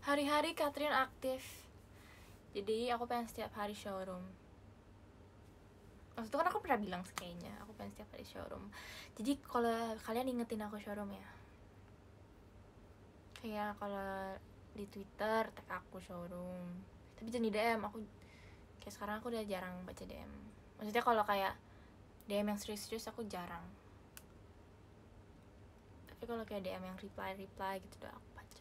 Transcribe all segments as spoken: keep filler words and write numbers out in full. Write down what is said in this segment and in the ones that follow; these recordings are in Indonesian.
Hari-hari Catherine aktif, jadi aku pengen setiap hari showroom. Maksudnya kan aku pernah bilang sih kayaknya aku pengen setiap hari showroom. Jadi kalau kalian ingetin aku showroom ya, kayak kalau di Twitter tag aku showroom, tapi jangan di D M. Aku kayak sekarang aku udah jarang baca D M. Maksudnya kalau kayak D M yang serius-serius aku jarang, tapi kalau kayak D M yang reply-reply gitu udah aku baca.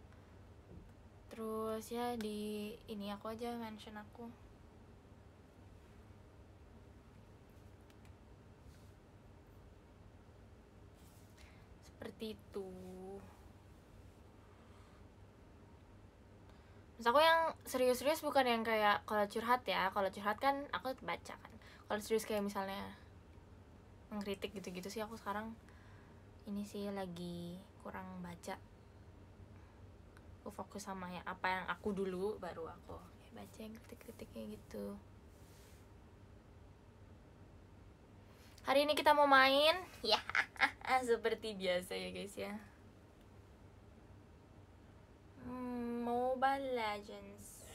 Terus ya di ini aku aja mention aku. Seperti itu. Terus aku yang serius-serius bukan yang kayak kalau curhat ya. Kalau curhat kan aku baca kan. Kalau serius kayak misalnya mengkritik gitu-gitu sih aku sekarang ini sih lagi kurang baca. Aku fokus sama ya apa yang aku dulu, baru aku kayak baca yang kritik-kritiknya gitu. Hari ini kita mau main ya seperti biasa ya guys ya, hmm, Mobile Legends.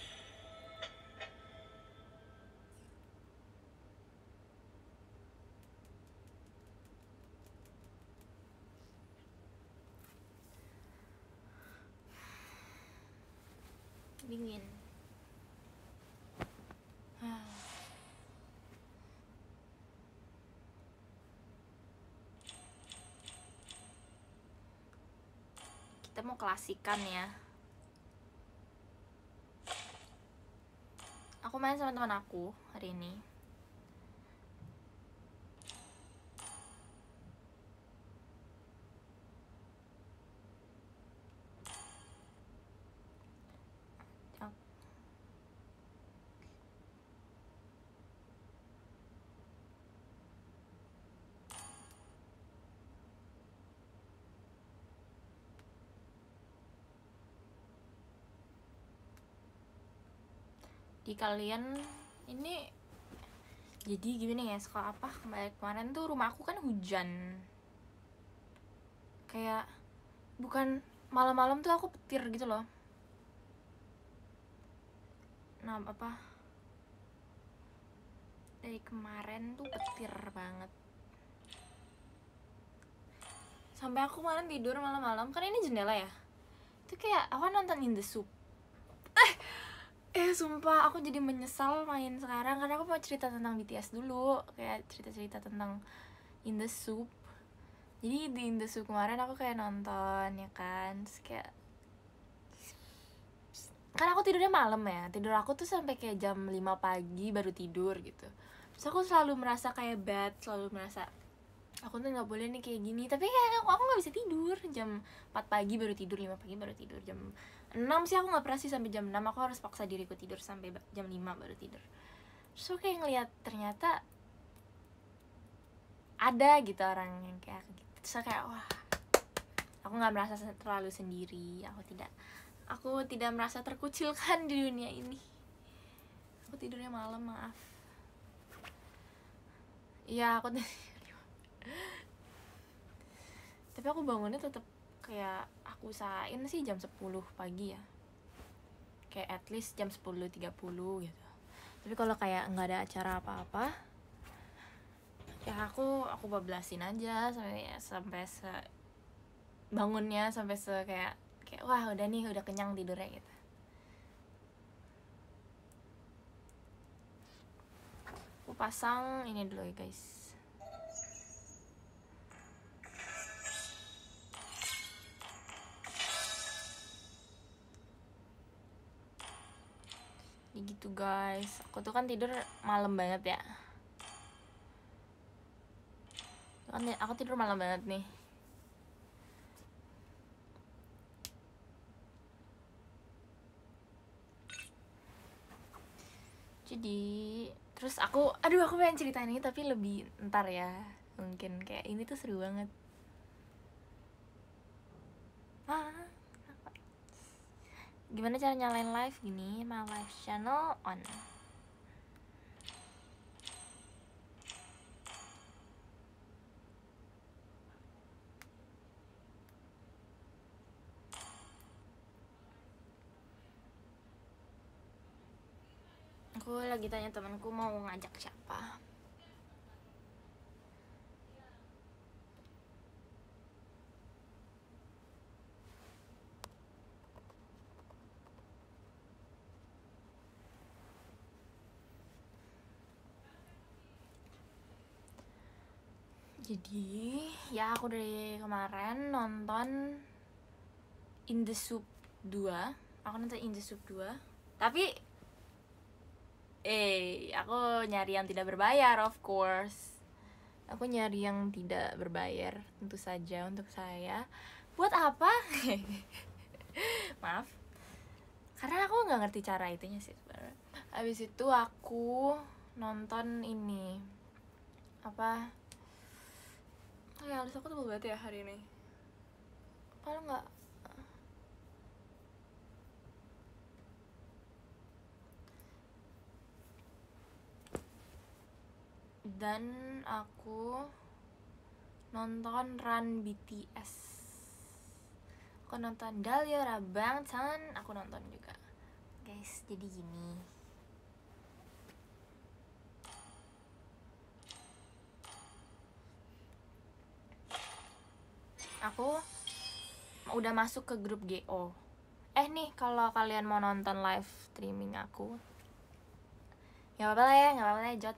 Dingin. Kita mau klasikan ya. Aku main sama teman aku hari ini. Di kalian ini jadi gimana ya, sekolah apa kemarin kemarin tuh rumah aku kan hujan, kayak bukan malam-malam tuh aku petir gitu loh. Nah apa dari kemarin tuh petir banget sampai aku kemarin tidur malam-malam kan ini jendela ya, itu kayak aku nonton In The Soup. eh eh sumpah aku jadi menyesal main sekarang karena aku mau cerita tentang B T S dulu, kayak cerita-cerita tentang In The Soup. Jadi di In The Soup kemarin aku kayak nonton ya kan, terus kayak kan aku tidurnya malam ya, tidur aku tuh sampai kayak jam lima pagi baru tidur gitu. Terus aku selalu merasa kayak bad, selalu merasa aku tuh nggak boleh nih kayak gini, tapi kayak aku aku nggak bisa tidur. Jam empat pagi baru tidur, lima pagi baru tidur, jam enam sih aku nggak pernah sih sampai jam enam, aku harus paksa diriku tidur sampai jam lima baru tidur. Terus aku kayak ngeliat ternyata ada gitu orang yang kayak gitu. Terus aku kayak wah, aku nggak merasa terlalu sendiri, aku tidak aku tidak merasa terkucilkan di dunia ini. Aku tidurnya malam, maaf. Iya aku tapi aku bangunnya tetap kayak aku usahain sih jam sepuluh pagi ya, kayak at least jam sepuluh tiga puluh gitu. Tapi kalau kayak nggak ada acara apa-apa ya aku aku bablasin aja sampai sampai se bangunnya sampai se kayak kayak wah udah nih udah kenyang tidurnya gitu. Aku pasang ini dulu ya guys. Ya gitu guys, aku tuh kan tidur malam banget ya. Kan aku tidur malam banget nih. Jadi terus aku aduh aku pengen ceritain ini tapi lebih ntar ya, mungkin kayak ini tuh seru banget. Ah, gimana cara nyalain live gini? My live channel on. Aku lagi tanya temanku mau ngajak siapa. Jadi ya aku dari kemarin nonton In the Soup dua. Aku nonton In the Soup dua. Tapi Eh, aku nyari yang tidak berbayar, of course. Aku nyari yang tidak berbayar, tentu saja untuk saya. Buat apa? Maaf. Karena aku nggak ngerti cara itunya sih sebenarnya. Habis itu aku nonton ini. Apa? Oh ya, alis aku tebal banget ya hari ini. Kalau nggak dan aku nonton Run B T S. Aku nonton Dalyora Bangtan, aku nonton juga. Guys, jadi gini. Aku udah masuk ke grup G O. Eh nih, kalau kalian mau nonton live streaming aku, nggak apa-apa lah ya, nggak apa-apa lah ya, Jot.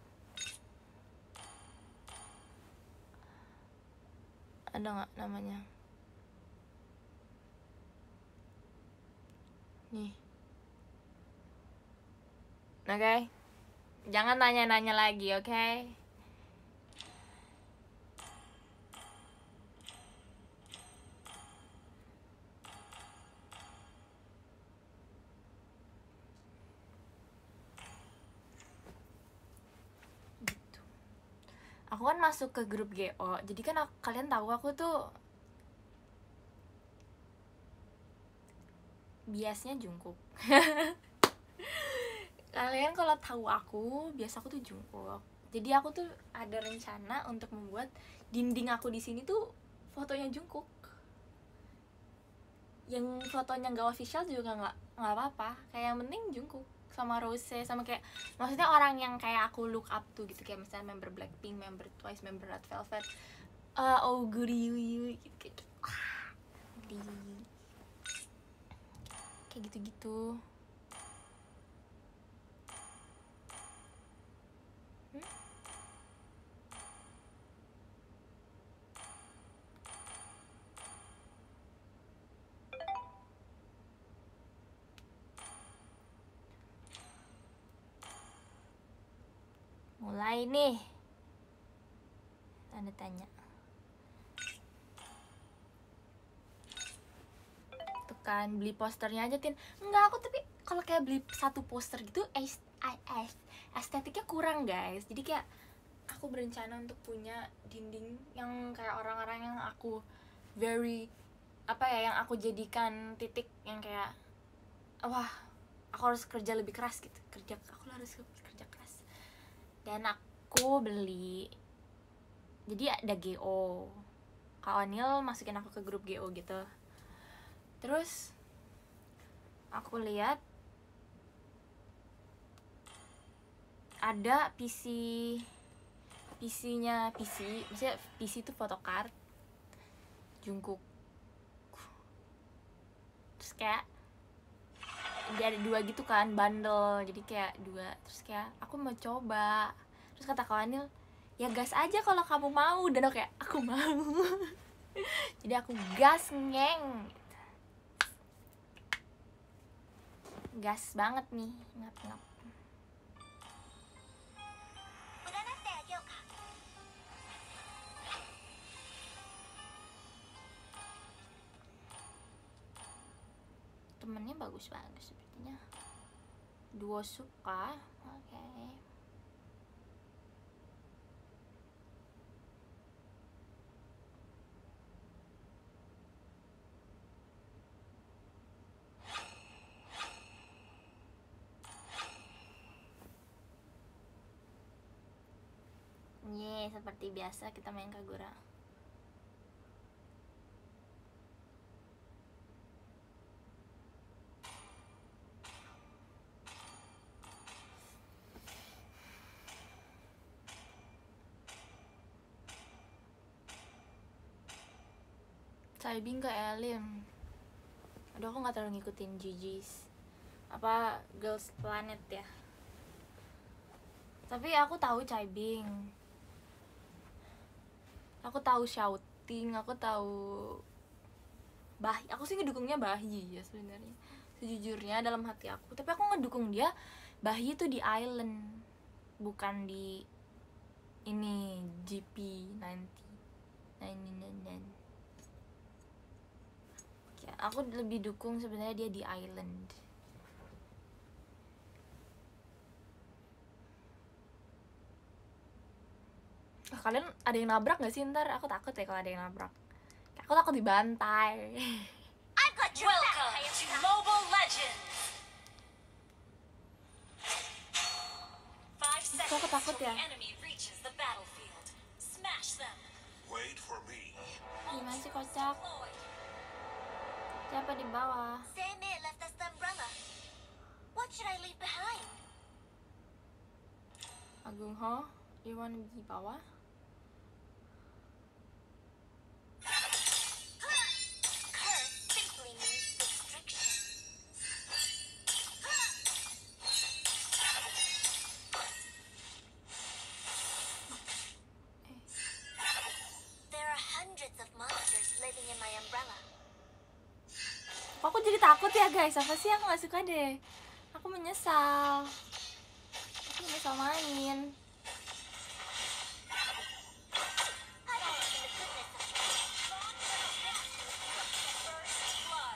Ada nggak namanya? Nih. Oke. Okay. Jangan nanya-nanya lagi, oke? Okay? Gitu. Aku kan masuk ke grup G O. Jadi kan aku, kalian tahu aku tuh biasanya Jungkook. Kalian kalau tahu aku, biasa aku tuh Jungkook. Jadi aku tuh ada rencana untuk membuat dinding aku di sini tuh fotonya Jungkook. Yang fotonya nggak official juga nggak nggak apa-apa. Kayak yang penting Jungkook sama Rose, sama kayak maksudnya orang yang kayak aku look up to gitu, kayak misalnya member Blackpink, member Twice, member Red Velvet, uh, oh goody gitu gitu. Di kayak gitu-gitu. Hmm? Mulai nih tanda tanya. Tuh kan, beli posternya aja, Tin. Enggak, aku tapi kalau kayak beli satu poster gitu est estetiknya kurang, guys. Jadi kayak aku berencana untuk punya dinding yang kayak orang-orang yang aku very apa ya, yang aku jadikan titik yang kayak wah, aku harus kerja lebih keras gitu. Kerja aku harus kerja keras. Dan aku beli, jadi ada G O. Kak Onil masukin aku ke grup G O gitu. Terus aku lihat ada P C P C-nya P C, maksudnya P C itu photocard Jungkook. Terus kayak dia ada dua gitu kan, bundle, jadi kayak dua. Terus kayak aku mau coba. Terus kata Kak Onil, ya gas aja kalau kamu mau. Dan aku kayak, aku mau. Jadi aku gas, ngeng. Gas banget nih, ngap-ngap. Temennya bagus-bagus sepertinya. Duo suka, oke. Okay. Ye, seperti biasa kita main Kagura. Taibing ke Elim. Aduh, aku nggak terlalu ngikutin G G's apa Girls Planet ya. Tapi aku tahu Caibing, aku tahu Shouting, aku tahu Bahi. Aku sih ngedukungnya Bahi ya sebenarnya, sejujurnya dalam hati aku. Tapi aku ngedukung dia Bahi itu di Island, bukan di ini G P sembilan puluh. Ya, aku lebih dukung sebenarnya dia di Island. Kalian ada yang nabrak gak sih ntar? Aku takut ya kalau ada yang nabrak. Aku takut dibantai. Welcome to Mobile Legends. Five Aku takut seconds till ya. the enemy reaches the battlefield. Smash them. Wait for me. Gimana sih kocak? Siapa di bawah? Samir left us the umbrella. What should I leave behind? Agung Ho, you wanna di bawah? Curse simply means restriction. There are hundreds of monsters living in my umbrella. Kok aku jadi takut ya guys? Apa sih, aku gak suka deh. Aku menyesal. Aku menyesal main. I don't in the goodness of First blood.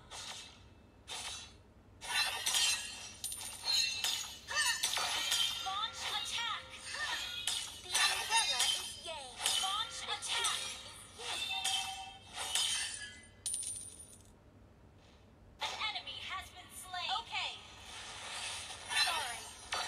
Launch attack. the umbrella is yang. Launch attack. An enemy has been slain. Okay. Sorry.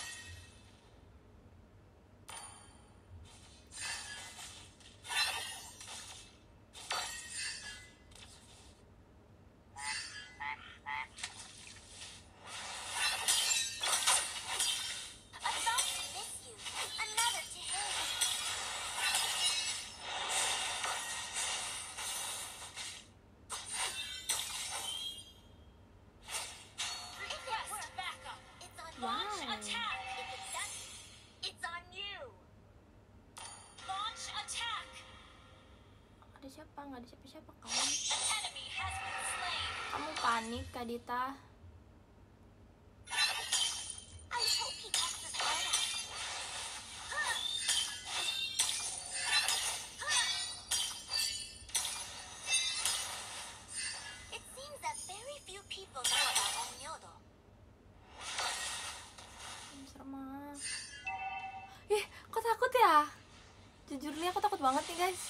A thought to miss you, another to hate. Request backup. It's on Launch Wow. attack. If it doesn't, it's on you. Launch attack. Ada siapa? Gak ada siapa-siapa kan? An enemy has been slain. Kamu panik, Kak Dita? I hope he talks us right out. It seems that very few people know about Onmyodo. Hmm, serem ah. Ih, kok takut ya? Jujur nih, aku takut banget nih guys.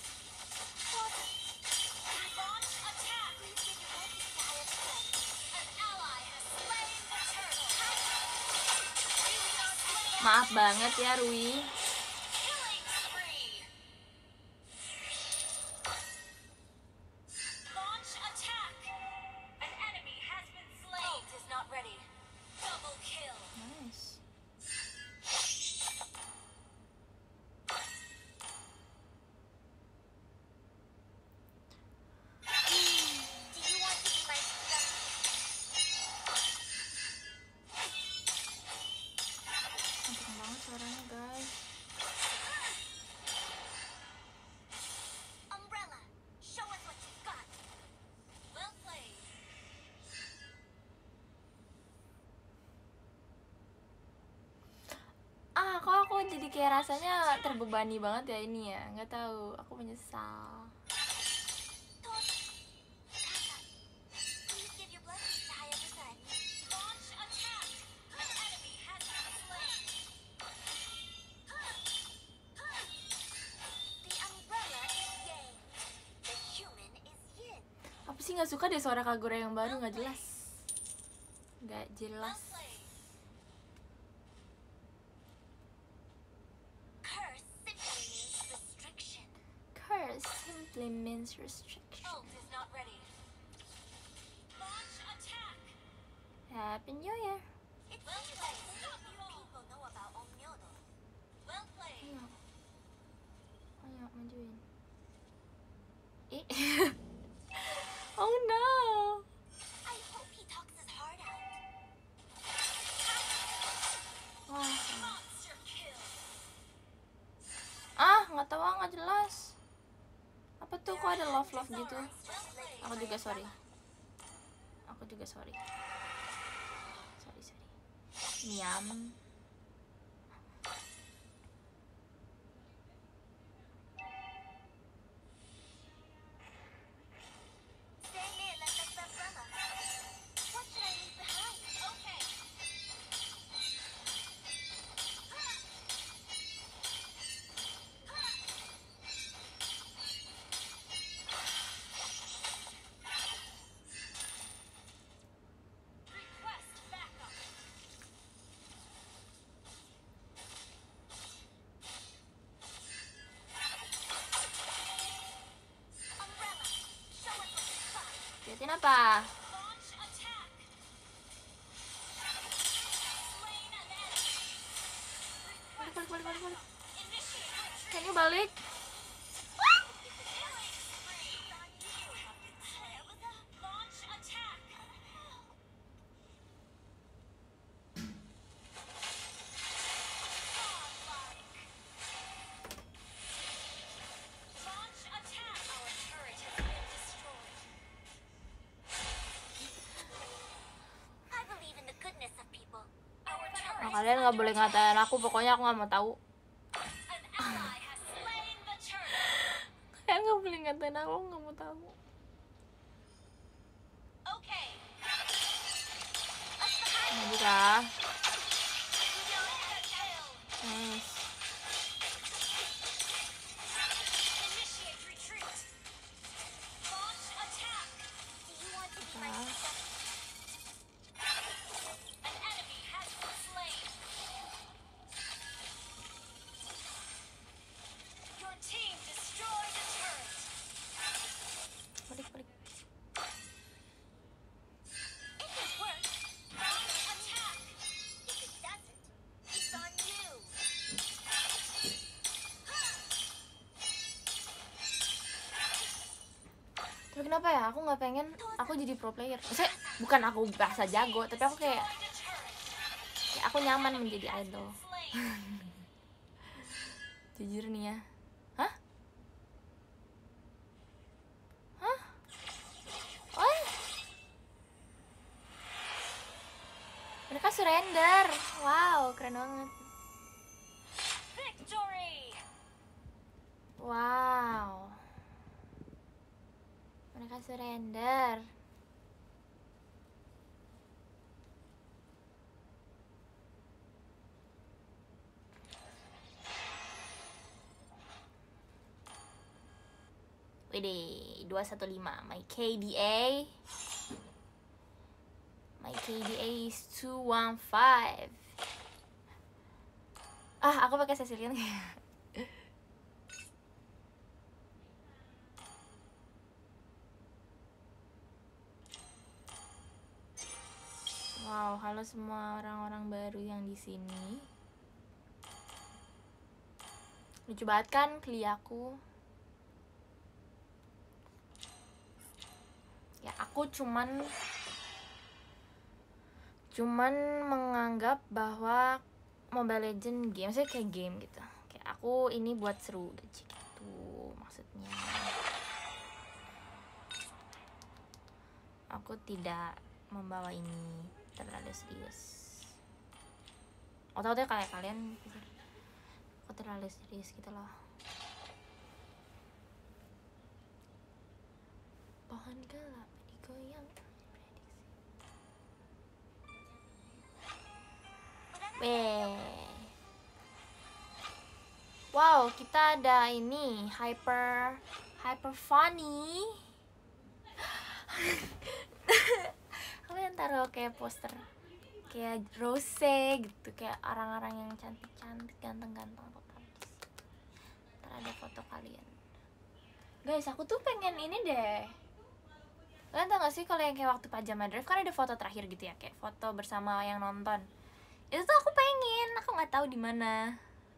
Launch attack. Please give your blessings to Hayabusa. An ally has slain the turtle. You are slain. Maaf banget ya Rui. Killing spree. Launch attack. An enemy has been slain. Ult is not ready. Double kill. Nice. Do you want to be my son? Kenceng banget suaranya guys. Umbrella, show us what you've got. Well played. Ah, kok aku jadi kayak rasanya terbebani banget ya ini ya. Nggak tahu, aku menyesal. Kasa, please give your blessings to Hayabusa and me. Launch attack. An enemy has been slain. The umbrella is yang. The human is yin. Apa sih, nggak suka deh suara Kagura yang baru, nggak jelas. Nggak Well jelas. played. Curse simply means restriction. Curse simply means restriction. Ult is not ready. Launch attack. Happy New Year. It Well seems played. like very few people know about Onmyodo. Well played. Ayo, ayo majuin. Ih, kok ada love love gitu. Aku juga sorry. Aku juga sorry. Sorry sorry. Miam. Stay here, let us umbrella. What should I leave behind? Okay. Request backup. Umbrella, show us what you've got. Liatin apa? Launch attack. Slain an enemy. Balik balik balik balik balik. Initiate retreat. Can you balik? Killing spree. Launch attack. Godlike. Launch attack. Our turret has been destroyed. I believe in the goodness of people. Our Nah, turret. kalian nggak boleh ngatain aku, pokoknya aku nggak mau tahu. An ally has slain the turret. Kalian nggak boleh ngatain aku, nggak mau tahu. Okay. Maju kah? Mega kill. Nice. Initiate retreat. Launch attack. Do you want to be my Ah. successor? An enemy has been slain. Your team destroyed a turret. Balik balik. It can work. Launch attack. If it doesn't, it's on you. Tapi kenapa ya? Aku nggak pengen aku jadi pro player. Maksudnya bukan aku berasa jago, tapi aku kayak, Destroyed a turret. kayak aku nyaman menjadi idol. Slain. Jujur nih ya. Hah? Hah? Oh? Mereka surrender. Wow, keren banget. Victory. Wow. Mereka surrender. Widih, dua satu lima. My K D A. My K D A is two one five. Ah, aku pakai Cecilian kayak. Wow, halo semua orang-orang baru yang di sini. Lucu banget kan kli aku? Ya aku cuman cuman menganggap bahwa Mobile Legend game, saya kayak game gitu. Kayak aku ini buat seru gitu maksudnya. Aku tidak membawa ini terlalu serius. Otak-otaknya kayak kalian pikir aku terlalu serius gitu loh. Pohon gelap digoyang prediksi. Weh. Wow, kita ada ini hyper hyper funny. Kalian taruh kayak poster kayak Rose gitu, kayak orang-orang yang cantik-cantik, ganteng-ganteng foto. Ntar ada foto kalian. Guys, aku tuh pengen ini deh. Kalian tau gak sih kalau yang kayak waktu Pajama Drive kan ada foto terakhir gitu ya, kayak foto bersama yang nonton. Itu tuh aku pengen, aku nggak tahu di mana.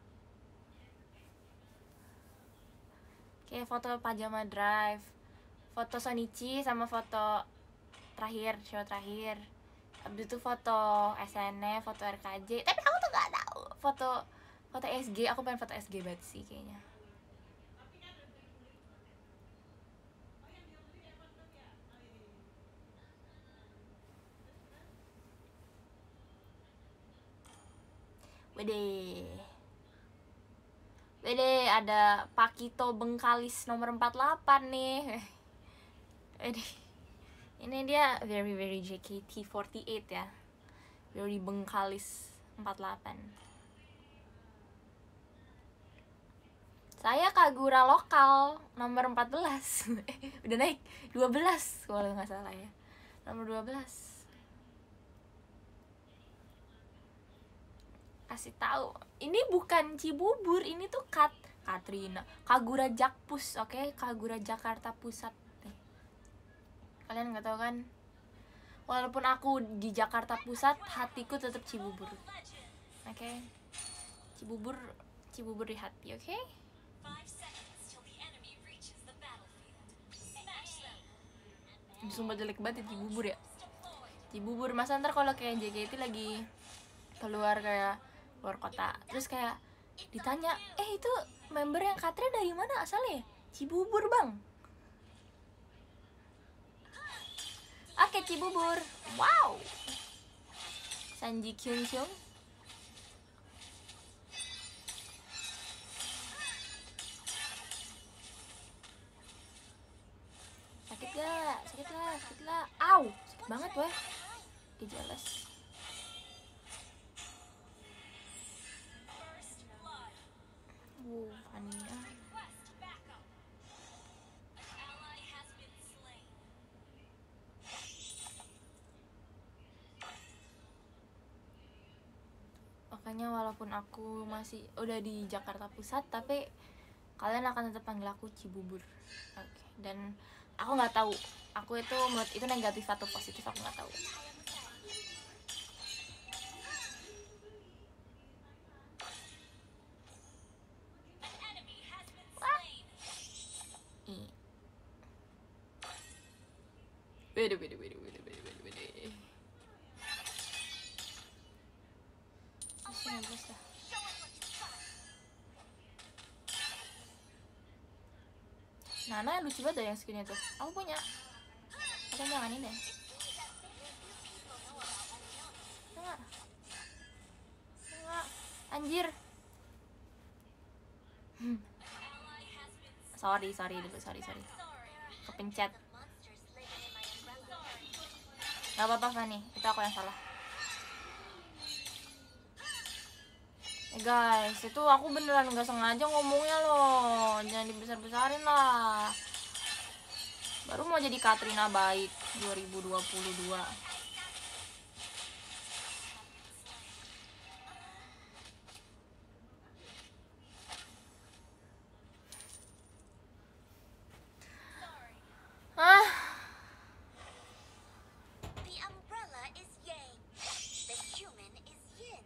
Kayak foto Pajama Drive, foto Sonichi sama foto terakhir, show terakhir. Abis itu foto S N E, foto R K J. Tapi aku tuh nggak tahu foto foto S G. Aku pengen foto S G banget sih kayaknya. Wede. Wede, ada Pakito Bengkalis nomor empat puluh delapan nih. Wede. Ini dia very very J K T empat delapan ya. Very Bengkalis empat puluh delapan. Saya Kagura lokal nomor empat belas. Eh, udah naik dua belas kalau nggak salah ya. Nomor dua belas. Kasih tahu, ini bukan Cibubur, ini tuh Kat Katrina, Kagura Jakpus, oke, okay? Kagura Jakarta Pusat. Nih. Kalian nggak tahu kan? Walaupun aku di Jakarta Pusat, hatiku tetap Cibubur. Oke. Okay? Cibubur, Cibubur di hati, oke? Okay? Sumpah jelek banget ya Cibubur ya. Cibubur, masa ntar kalau kayak J K T lagi keluar kayak luar kota, terus kayak ditanya, eh itu member yang Katre dari mana asalnya? Cibubur bang. Oke, Cibubur. Wow. Sanji Kyung Kyung. Sakit gak? Sakit lah, sakit lah. Au, sakit banget weh. Kejelas. Wow, Fania. Makanya walaupun aku masih udah di Jakarta Pusat, tapi kalian akan tetap panggil aku Cibubur. Oke. Okay. Dan aku nggak tahu, aku itu menurut itu negatif atau positif, aku nggak tahu. Beda, beda, beda, beda, beda, beda, beda. Nana lucu banget yang skinnya tuh. Aku punya. Aku jangan ini deh. Enggak. Enggak. Anjir. Hmm. Sorry, sorry dulu, sorry, sorry. Kepencet. Gak apa-apa Fanny, itu aku yang salah. Eh guys, itu aku beneran gak sengaja ngomongnya loh. Jangan dibesar-besarin lah. Baru mau jadi Katrina baik dua ribu dua puluh dua. Ah. The umbrella is yang. The human is yin.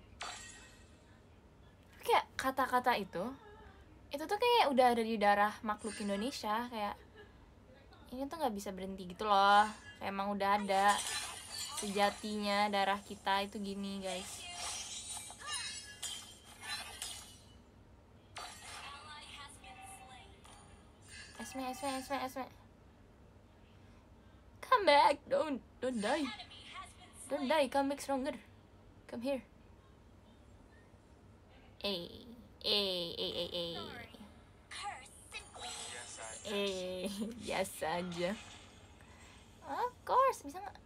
Kayak kata-kata itu itu tuh kayak udah ada di darah makhluk Indonesia. Kayak ini tuh nggak bisa berhenti gitu loh. Kayak emang udah ada sejatinya darah kita itu gini guys. Esme, Esme, Esme, Esme. Come back, don't, don't die, don't die, come back stronger, come here. Eh, eh, eh, eh, eh, eh, biasa aja. Of course, bisa nggak?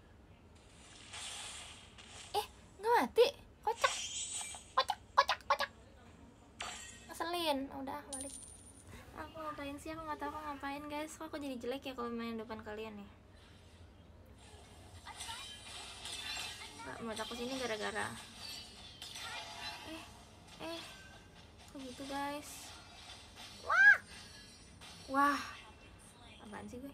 Eh, nggak mati, kocak, kocak, kocak, kocak. Ngeselin, udah balik. Aku ngapain sih? Aku nggak tahu aku ngapain guys. Kok aku jadi jelek ya kalau main depan kalian nih? Nggak, menurut aku sini gara-gara eh eh kok gitu guys. Wah wah apaan sih gue?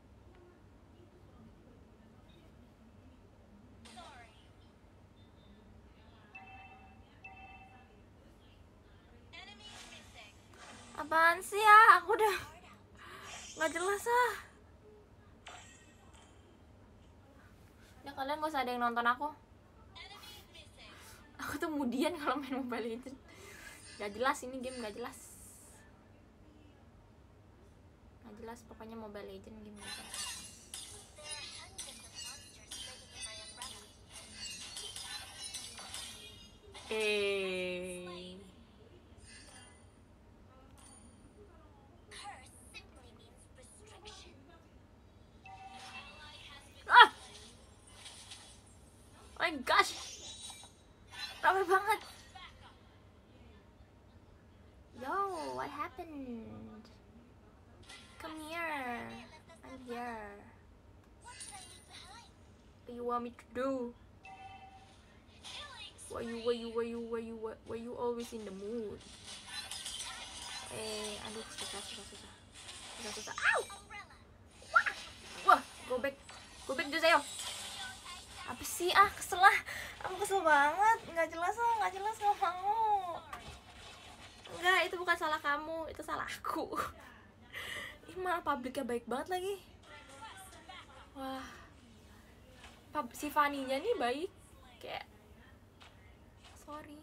Apaan sih ya? Aku udah nggak jelas ah. Ya kalian gak usah ada yang nonton aku. Aku tuh kemudian kalau main Mobile Legends. Gak jelas ini game, gak jelas. Gak jelas pokoknya Mobile Legends game gak jelas. Eh my gosh, rame banget. Yo, what happened? Come here, I'm here. What should I leave behind? What you want me to do? Why you, why you, why you, why you, why, why you always in the mood? Eh, aduh, susah, susah, susah, susah, susah. Ow! Umbrella. Wah, go back, go back Joseo. Apa sih, ah kesel lah, aku kesel banget, nggak jelas lah, nggak jelas, nggak mau. Enggak, itu bukan salah kamu, itu salah aku. Ih, malah publiknya baik banget lagi. Wah, pub si Fanny-nya nih baik, kayak sorry.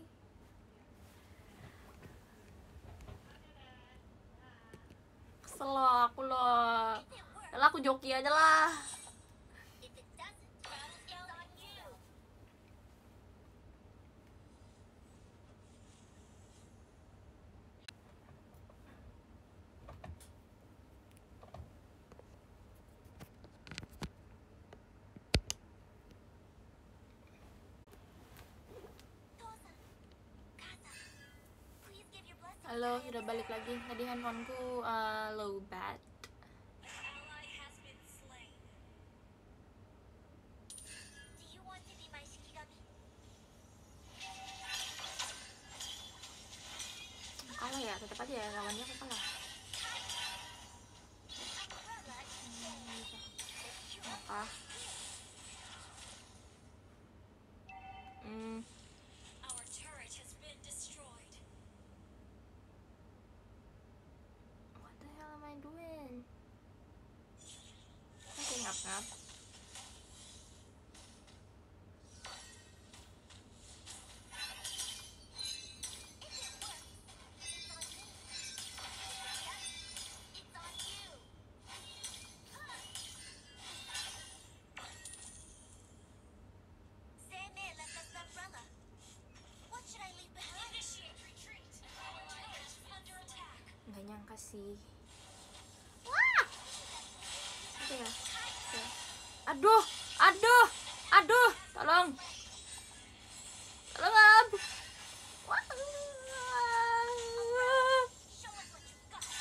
Kesel loh aku loh. Yalah, aku joki aja lah. If it doesn't, it's on you. Tosa, Kasa, please give your blessing. Halo, sudah balik lagi. Tadi handphoneku uh, low bat. Ally has been slain. Do you want to be my Shikigami? Kalah ya, tetap aja ya lawannya aku kalah. Maka hmm, Our turret has been destroyed. what the hell am I doing? Oke, ngap-ngap. It's on you. Seme left us the umbrella. What should I leave behind? Initiate retreat. Our turret is under attack. Nggak nyangka sih. Wah! Oke ya. Oke. Aduh, aduh, aduh, tolong. Tolong ab. Wah. Show us what you've got.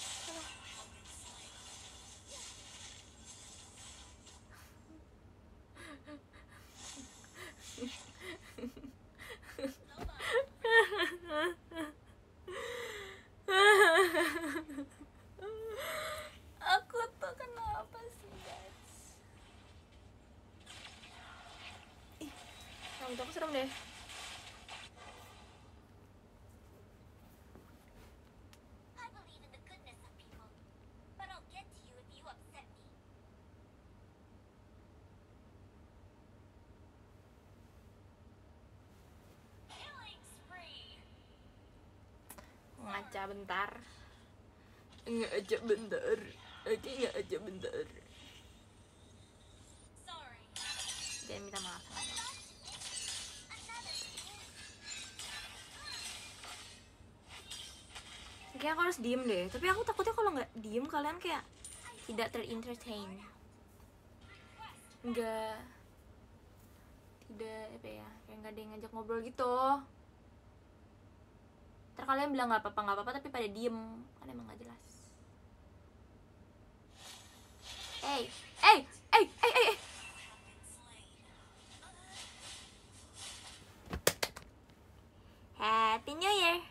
Aku tuh kenapa sih, guys? Ih, rambut aku serem deh. I believe in the goodness of people, but I'll get to you if you upset me. Killing spree. Ngaca bentar. Nggak aja bentar. Oke, nggak aja bentar. Sorry. Jangan minta maaf sama aku. Kayaknya aku harus diem deh. Tapi aku takutnya kalau nggak diem kalian kayak tidak terentertain. Nggak, tidak apa ya? Kayak nggak ada yang ngajak ngobrol gitu. Ntar kalian bilang nggak apa-apa nggak apa-apa tapi pada diem, kan emang nggak jelas. Hey, hey, hey, hey, hey, hey. Happy New Year.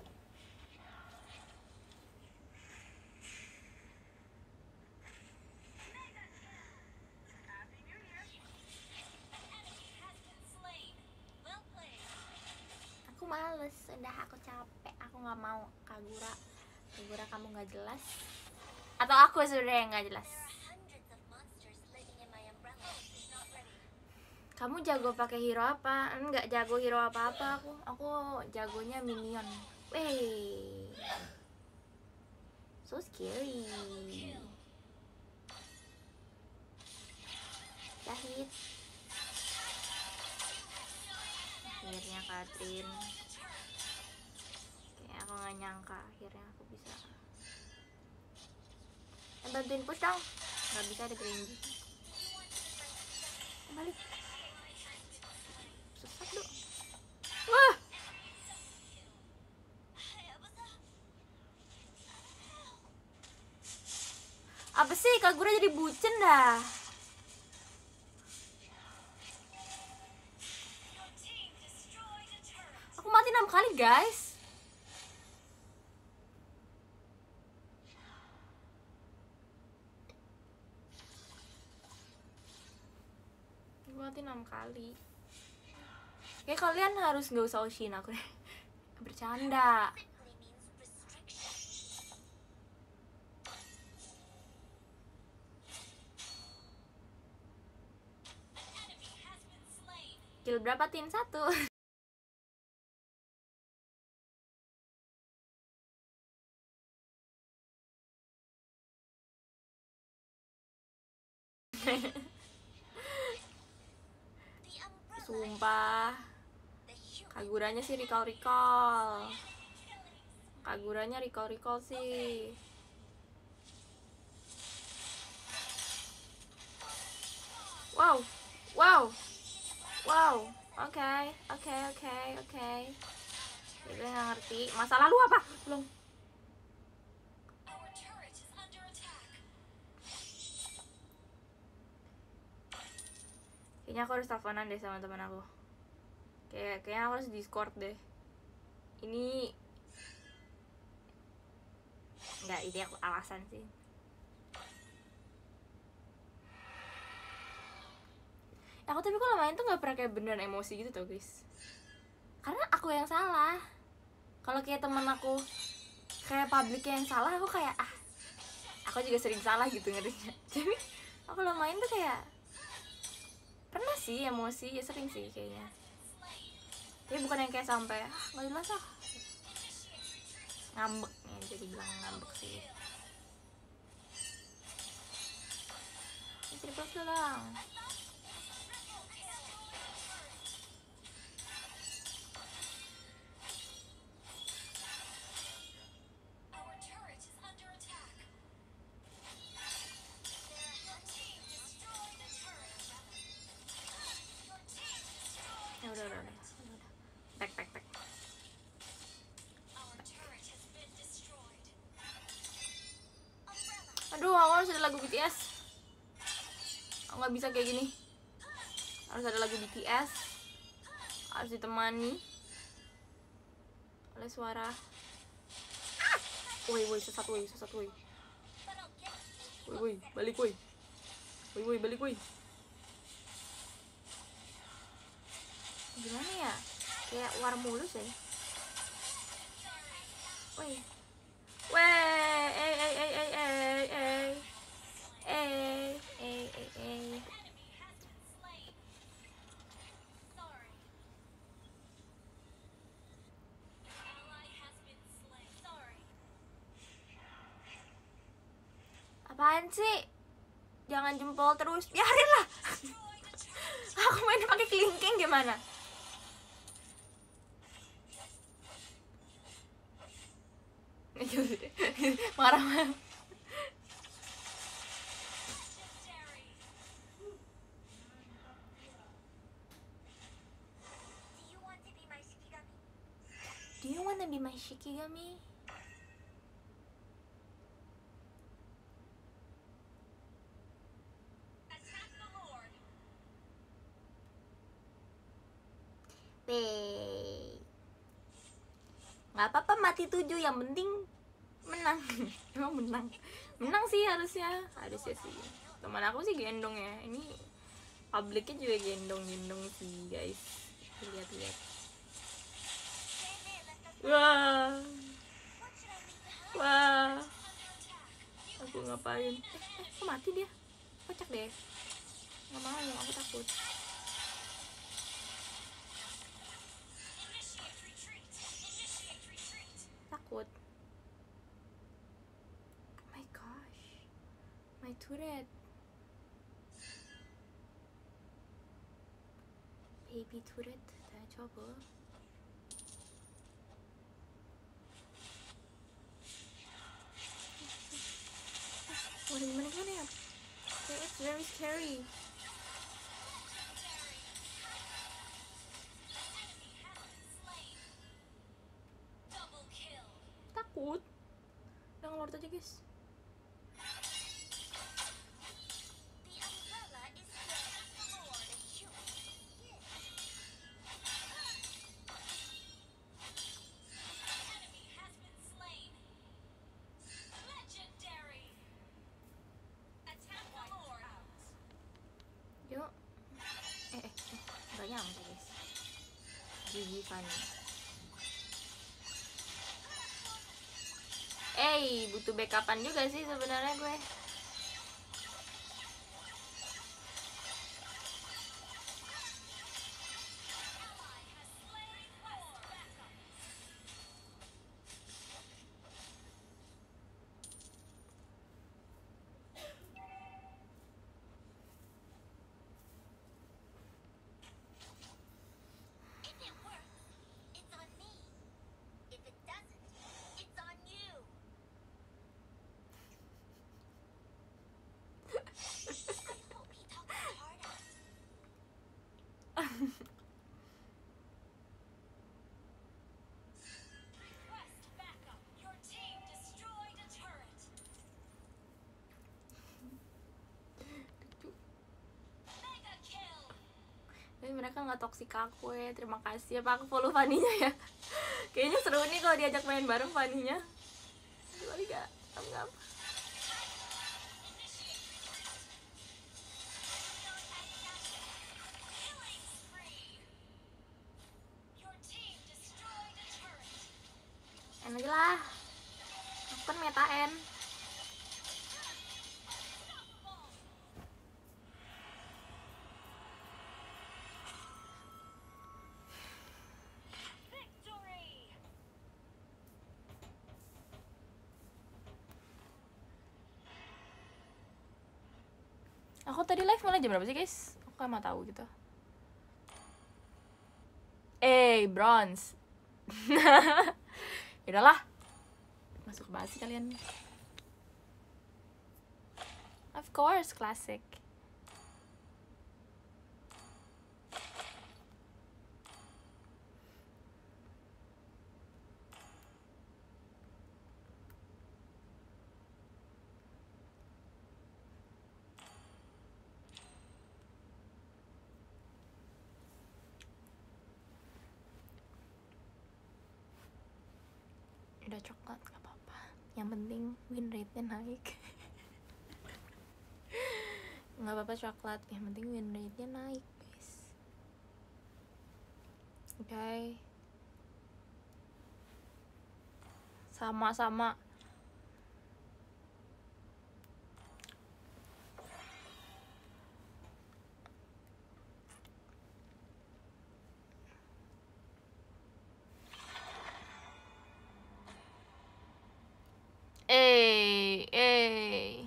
Well played. Aku males, udah aku capek, aku nggak mau. Kagura, Kagura kamu nggak jelas. Atau aku sebenarnya yang nggak jelas. There are hundreds of monsters living in my umbrella. Is not ready. Kamu jago pakai hero apa? Enggak jago hero apa-apa aku. Aku jagonya minion. Wey. So scary. Jahit. Akhirnya Katrin. Kayak aku nggak nyangka akhirnya aku bisa. Eh, bantuin push dong. Nggak bisa ada Green. Balik. sih? Kagura jadi bucin dah. Your team destroyed a turret. Aku mati enam kali, guys. Aku mati enam kali. Kayak kalian harus nggak usah ushin aku deh. Bercanda. Simply means restriction. An enemy has been slain. Kill berapa, Tin? Satu. The umbrella. Sumpah. The human. Kaguranya sih recall-recall. Kaguranya recall-recall sih. Wow. Wow. Wow. Oke, oke, oke, oke. Gue nggak ngerti. Masalah lu apa? Belum. Our turret is under attack. Kayaknya aku harus teleponan deh sama teman aku. Kayak kayaknya aku harus Discord deh. Ini nggak, ini aku alasan sih. Aku tapi kalau main tuh nggak pernah kayak beneran emosi gitu tau guys. Karena aku yang salah. Kalau kayak temen aku kayak publiknya yang salah, aku kayak ah, aku juga sering salah gitu ngerinya. Jadi aku kalau main tuh kayak pernah sih emosi, ya sering sih kayaknya. Tapi bukan yang kayak sampai ah nggak jelas ah, ngambek ya, jadi bilang ngambek sih. Ini triple kill dong. Our turret is under attack. Your team destroyed a turret. Your team destroyed. Ya udah udah udah. udah. Back back back. Our turret has been destroyed. Aduh, aku harus ada lagu B T S. Aku nggak bisa kayak gini. Harus ada lagu B T S. Harus ditemani oleh suara. Ah! Woi woi sesat woi sesat woi. Woi woi balik woi. Woi woi balik woi. Gimana ya? Kayak war mulus ya. Woi. Weh, eh eh eh eh eh eh. Eh eh eh eh. Enemy has been slain. Sorry. Ally has been slain. Sorry. Apaan sih? Jangan jempol terus. Biarin lah. Destroyed a turret. Aku main pakai kelingking gimana? Marah-marah. Legendary. Do you want to be my Shikigami? Do you wanna be my Shikigami? Attack the Lord. Wey. Nggak apa-apa mati tujuh, yang penting menang. Emang menang. Menang sih harusnya. Harusnya sih. Teman aku sih gendong ya. Ini publiknya juga gendong-gendong sih guys. Lihat-lihat. Wah. What should I leave behind? Wah. Aku ngapain? Eh, eh, kok mati dia? Kocak deh. Nggak mau, aku takut. Initiate retreat. Initiate retreat. Takut. Oh my gosh. My turret. Baby turret. 다 접어. What is gimana gimana ya? Okay, it's very scary. Enemy has been slain. Double kill. Takut. Udah ngelor aja guys. nyampe guys. Gigi Fanny. Eh, butuh backupan juga sih sebenarnya gue. If it works, it's on me. If it doesn't, it's on you. I hope he talks his heart out. Request backup. Your team destroyed a turret. Mega kill. Tapi mereka nggak toksik aku ya, terima kasih. Apa aku follow Fanny-nya ya? Kayaknya seru nih kalau diajak main bareng Fanny-nya. Kecuali gak, nggak. Killing spree. Your team destroyed a turret. Enak aja lah. Aku kan meta N. Victory. Aku tadi live mulai jam berapa sih guys? Aku kan mau tahu gitu. Eh, bronze. Yaudahlah. Masuk bahas sih kalian. Of course, classic. Udah coklat gak apa-apa, yang penting win rate-nya naik. Nggak apa-apa coklat, yang penting win rate-nya naik guys. Oke, okay. Sama-sama. Eh, eh.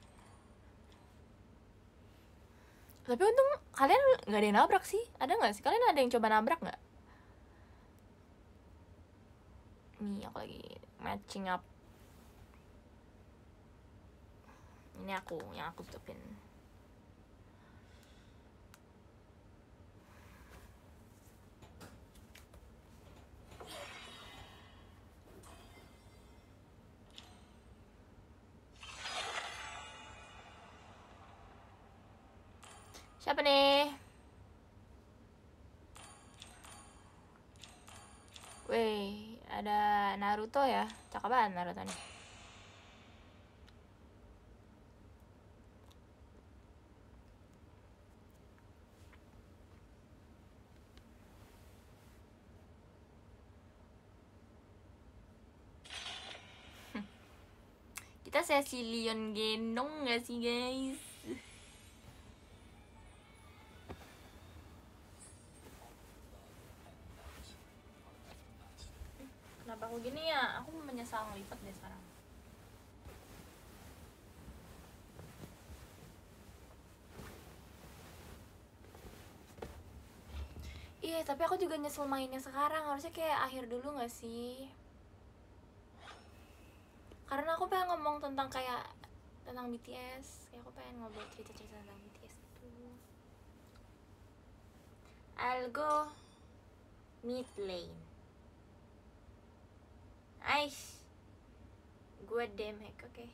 Tapi untung kalian nggak ada yang nabrak sih. Ada nggak sih? Kalian ada yang coba nabrak nggak? Nih aku lagi matching up. Ini aku yang aku tutupin. Siapa nih? Weh, ada Naruto ya? Cakep banget Naruto nih. Kita sesi Leon gendong gak sih guys? Kenapa aku gini ya? Aku menyesal ngelipet deh sekarang. Iya, tapi aku juga nyesel mainnya sekarang. Harusnya kayak akhir dulu gak sih? Karena aku pengen ngomong tentang kayak tentang B T S. Kayak aku pengen ngobrol cerita-cerita tentang B T S itu. I'll go mid lane. Aish, gue damage, oke. Okay.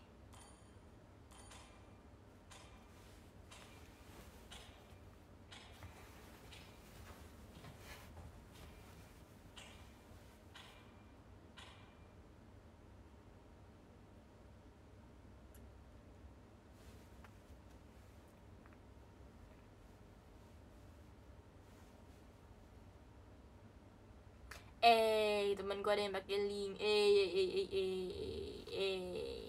Eh, temen gue ada yang pakai link. Eh, eh, eh, eh, eh, eh.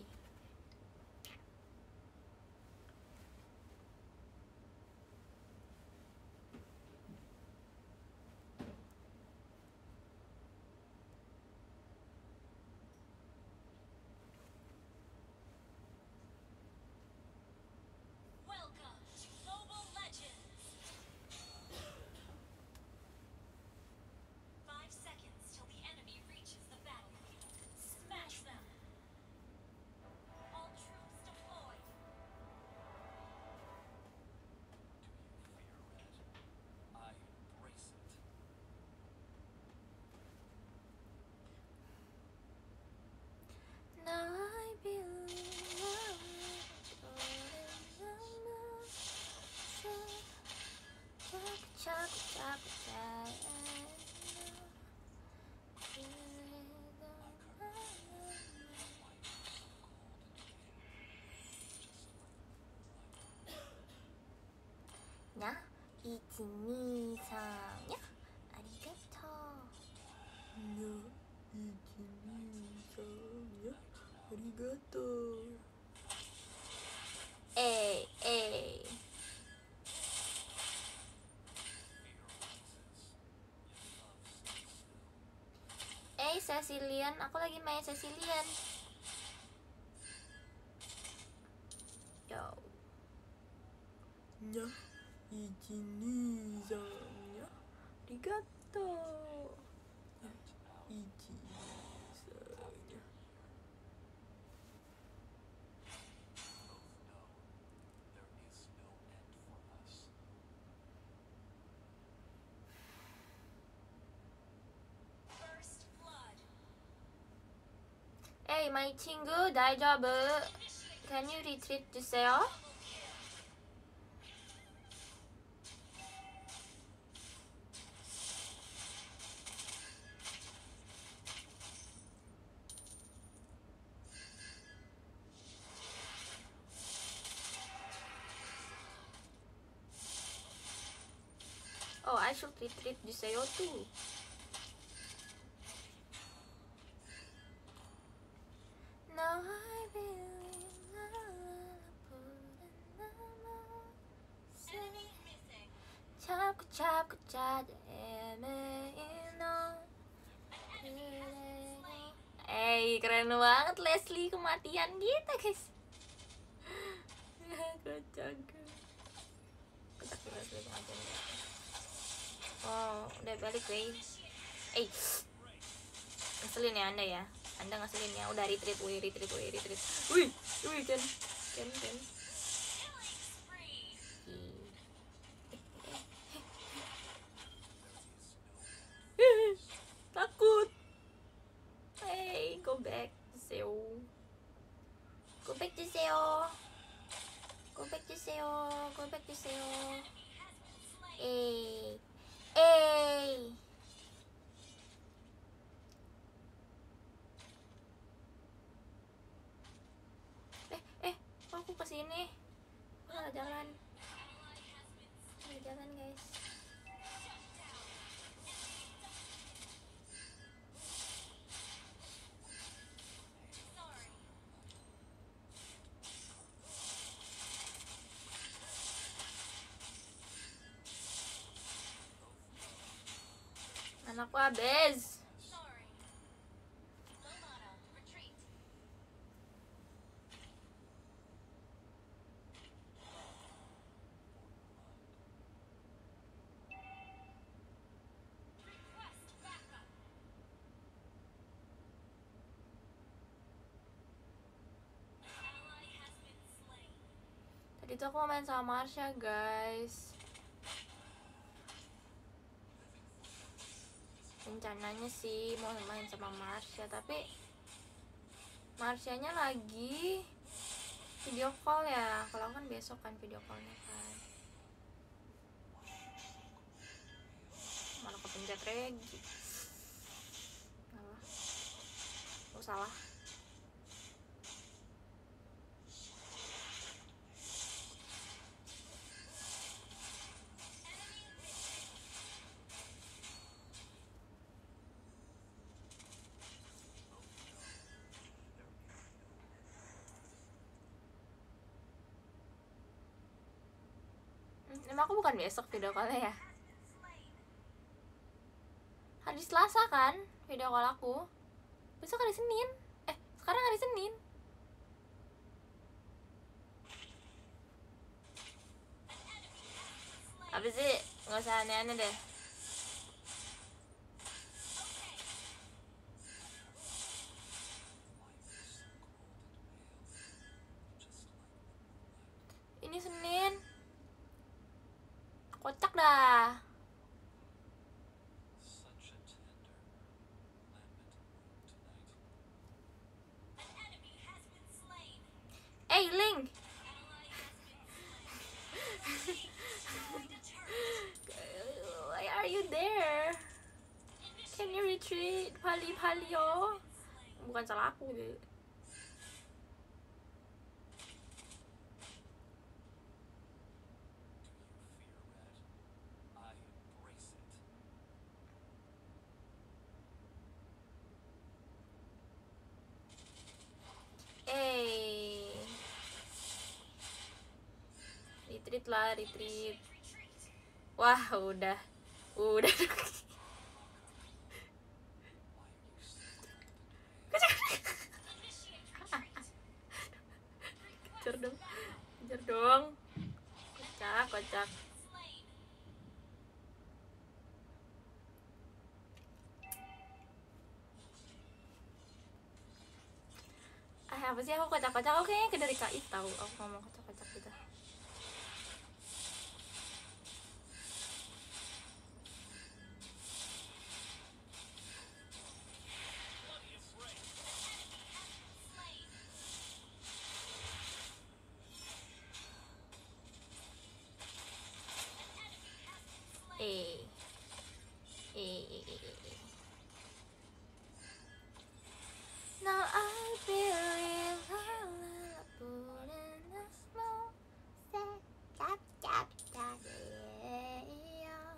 Welcome to Mobile Legends. Five seconds till the enemy reaches the battlefield. Smash them. All troops deployed. I embrace it. Now I believe nya ichini san nya arigato nya ichini san nya arigato eh eh eh Cecilian, aku lagi main Cecilian. Yo nya ichini san nya arigato ichini san nya. First blood. Hey, my 친구, 다이저브. Can you retreat 주세요? Oh, I should retreat 주세요 too. Now I believe Enemy missing. 자꾸 자꾸 찾아 헤매이너. An enemy has been slain. Eh, keren banget Leslie kematian gitu guys. Kocak. Kocak Leslie kematian gitu. Oh, udah balik guys. Eh, ngeselin ya anda ya. Anda ngeselin ya. Udah retreat, wih retreat, wih retreat. Wih, wih Ken, Ken, Ken. Killing spree. Ih. Takut. Hey, go back 주세요. Go back 주세요. Go back 주세요. Go back 주세요. Enemy has been slain. Eh, eh. Eh, eh, kok aku kesini? Aku salah jalan. Ally has been Salah jalan guys. sorry. Anakku habis. Sorry. Low mana. Retreat. Request backup. Ally has been slain. Tadi tuh aku mau main sama Marsha guys. Rencananya sih mau main sama Marsha, tapi Marshanya lagi video call ya. Kalau aku kan besok kan video callnya kan. Mana kepencet Regi. Salah. Oh salah. Emang aku bukan besok video call-nya ya? Hari Selasa kan video call aku. Besok hari Senin. Eh, sekarang hari Senin. Apa sih? Nggak usah aneh-aneh deh. Ini Senin. Kocak dah. Such a tender, lambent mood tonight. An enemy has been slain. Eh, Link. Ally has been slain. Destroyed a turret. Why are you there? Can you retreat? Pali palio. Bukan salah aku deh. Do you fear red? I embrace it. Eh. Retreat lah, retreat. Retreat. Wah, udah. Udah. Why are you so Initiate retreat. Kejar dong. Kejar dong. Kocak, kocak. Slain. Ah, apa sih aku kocak-kocak? Aku kayaknya dari K I tahu. Aku ngomong kocak-kocak gitu. Slain. Eh. Eh, eh, eh, eh, eh. Now I believe I will put in the smoke. Say, chop, chop, chop, yeah.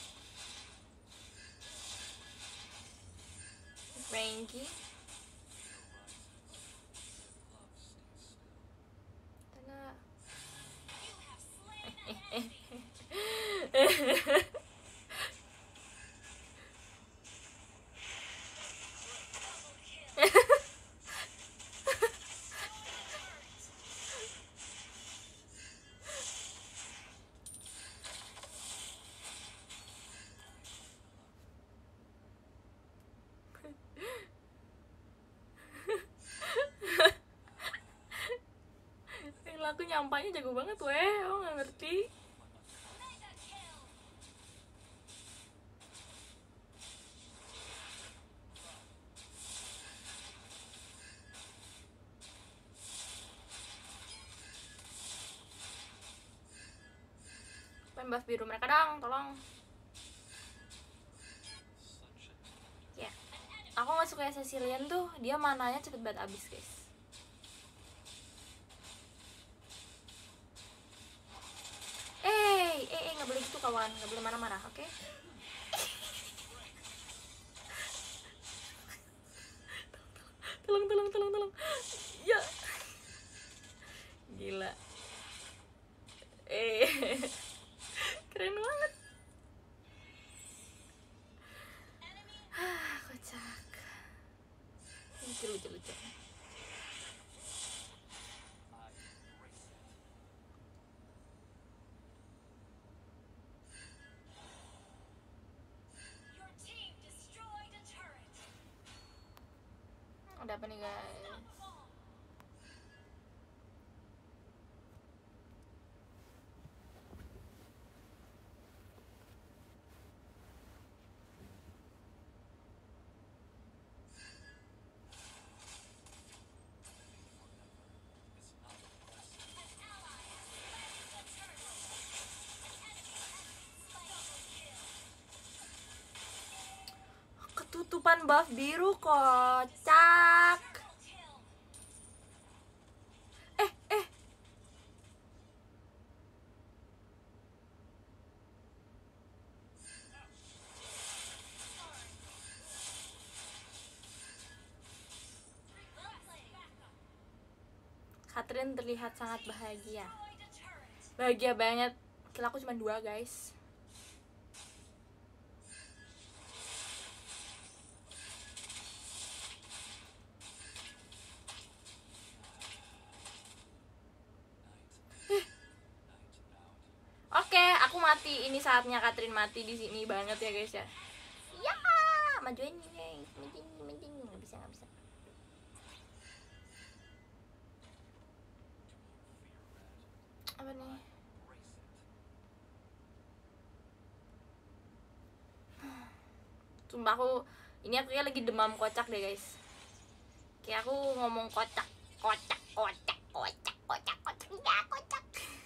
Frankie. Tana. You have slain an enemy. Double kill. Yang laku nyampainya jago banget weh, aku gak ngerti. Mega kill. Main buff biru mereka dong, tolong. such a tender, Ya, aku gak suka Cecilian tuh, dia mananya cepet banget abis guys. Eh, eh, eh, nggak boleh gitu kawan, nggak boleh marah-marah, oke? Tolong, tolong, tolong, tolong. Ya, gila. Eh, keren banget. Ah, kocak. Lucu, lucu, lucu. I embrace it. Your team destroyed a turret. Ada apa nih guys? Unstoppable. It's not impressive. An ally has slain the turret. An enemy has been slain. Double kill. Ketutupan buff biru kocak. Triple kill. Eh, eh. Catherine terlihat sangat bahagia. Destroyed a turret. Bahagia banget skill aku cuma dua guys. Oke, aku mati. Ini saatnya Catherine mati di sini banget ya guys ya. Ya, majuin nih, majuin, majuin, nggak bisa, nggak bisa. Apa nih? Sumpah aku, ini aku kayak lagi demam kocak deh guys. Kayak aku ngomong kocak, kocak, kocak, kocak, kocak, kocak, ya kocak.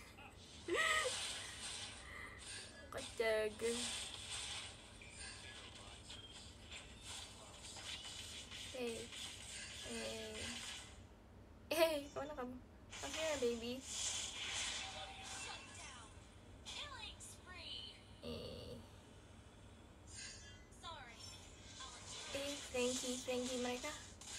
Kocak. Hey, hey, hey, kemana kamu? Oke okay, baby. Killing spree. Eh, Sorry. eh, Frankie, Frankie mereka.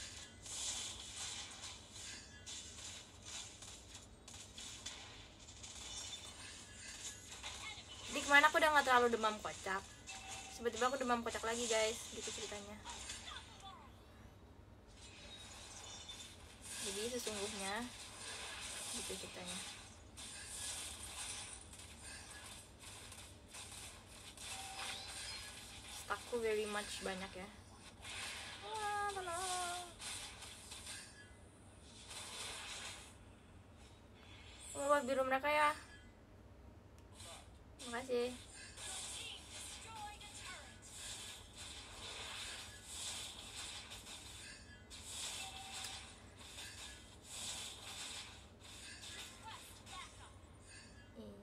Di kemana aku udah nggak terlalu demam kocak. Tiba-tiba aku demam kocak lagi guys, gitu ceritanya. Jadi sesungguhnya gitu ceritanya. Stackku very much banyak ya. Oh, biru mereka ya. Makasih. Destroyed a turret. Request backup. Hmm.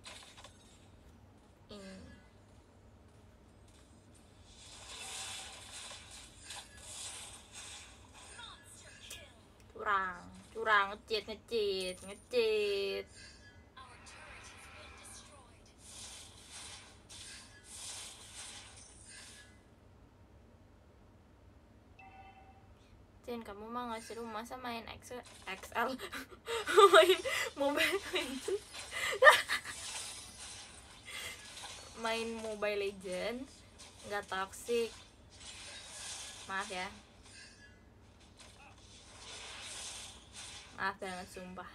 Hmm. Monster kill. Curang, curang, ngecit, ngecit, ngecit. Our turret has been destroyed. Jen, kamu mah nggak seru masa main X L main Mobile Legend main Mobile Legend nggak toxic, maaf ya, maaf banget sumpah.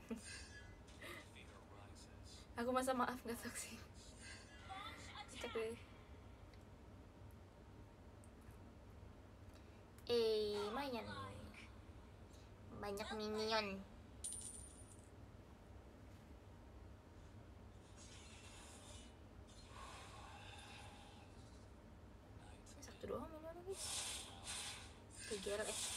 Aku masa maaf nggak toxic. Tapi eh lumayan banyak minion. Satu doang minion guys. T G L S.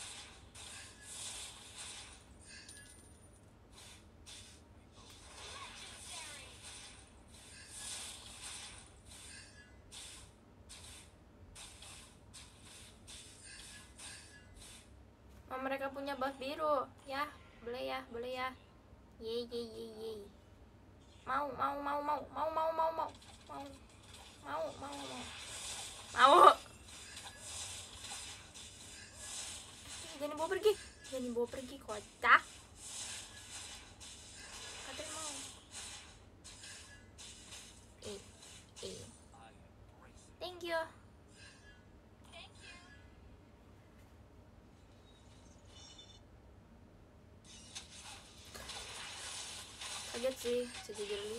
Oh, mereka punya buff biru ya, boleh ya, boleh ya. Ye ye ye ye. Mau mau mau mau mau mau mau mau mau mau mau mau mau. Jangan bawa pergi, jangan bawa pergi kocak. Katanya mau. Eh eh. Thank you. Thank you. Kaget sih sejujurnya.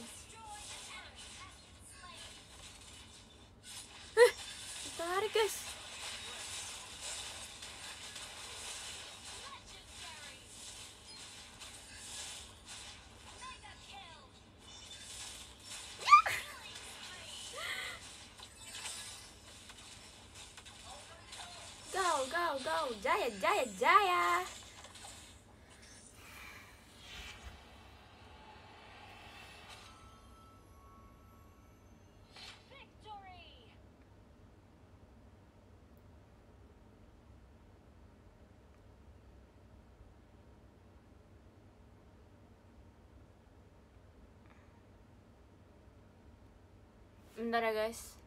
Tarik guys. Go go go, jaya jaya jaya. Victory! Bentar ya guys.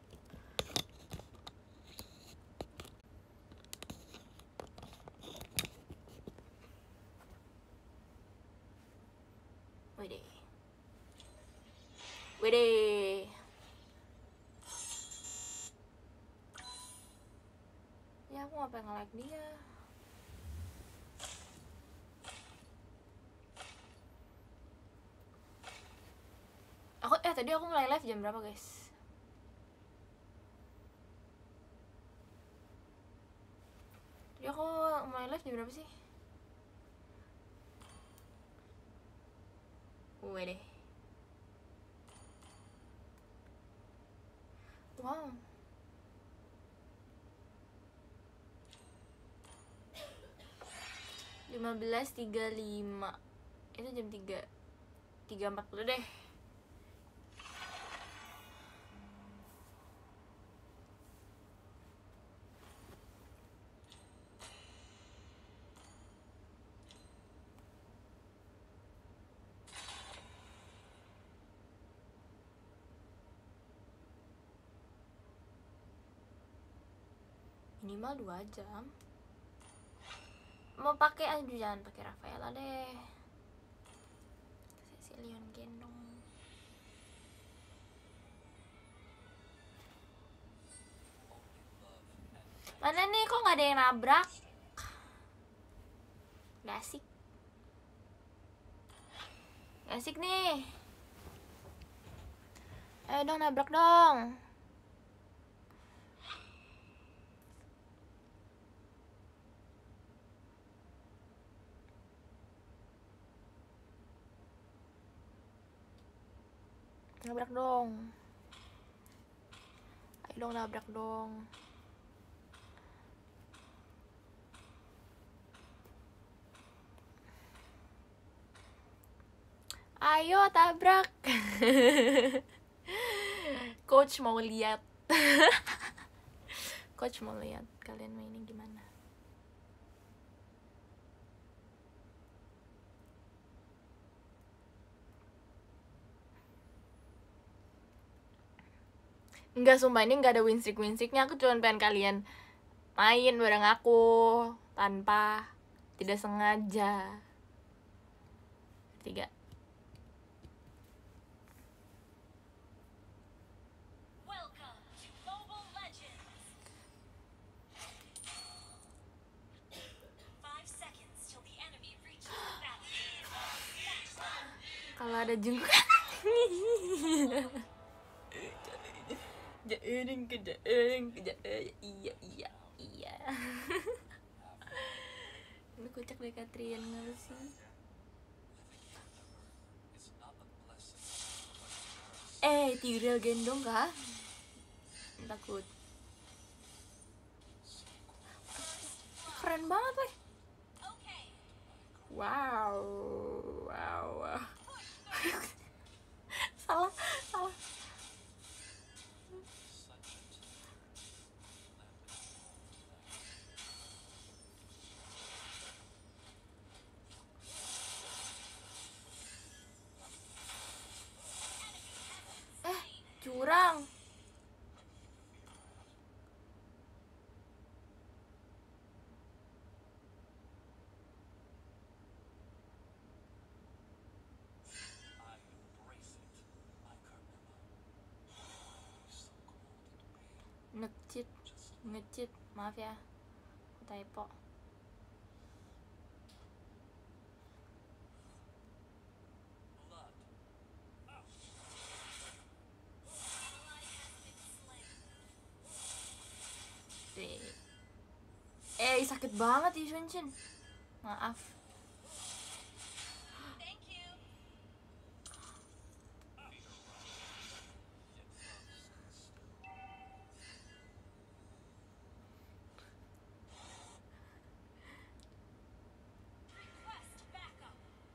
Wih deh. Wede. Ya aku ngapain nge-like dia. Aku eh tadi aku mulai live jam berapa guys? Tadi aku mulai live jam berapa sih? Wede. Wow. lima belas tiga puluh lima. Itu jam tiga tiga empat puluh deh. Minimal dua jam. Mau pakai aja, jangan pakai Rafaela deh. Si Leon gendong. Mana nih, kok nggak ada yang nabrak? Gak asik. Gak asik nih. Ayo dong, nabrak dong. Nabrak dong. Ayo dong, nabrak dong. Ayo tabrak. Coach mau lihat. Coach mau lihat kalian mainnya gimana. Enggak, sumpah ini nggak ada win streak win streaknya. Aku cuma pengen kalian main bareng aku tanpa tidak sengaja. Tiga. Welcome to Mobile Legends. Five seconds till the enemy reaches the battlefield. Kalau ada jenguk. Jaring ke jaring ke jaring. Iya iya iya. Ini kocak deh Katrian nggak sih? It's not a blessing, but a curse. Eh, Tigreal gendong kah? Takut. Keren banget, weh. Okay. Wow, wow, wow. salah, salah. Such a Eh, curang. I embrace it, my Carmilla. So cold and pale, Ngecit, just ngecit. Maaf ya. Typo. blood. Eh, sakit banget ya Shunshin. Maaf. Thank you. Request backup.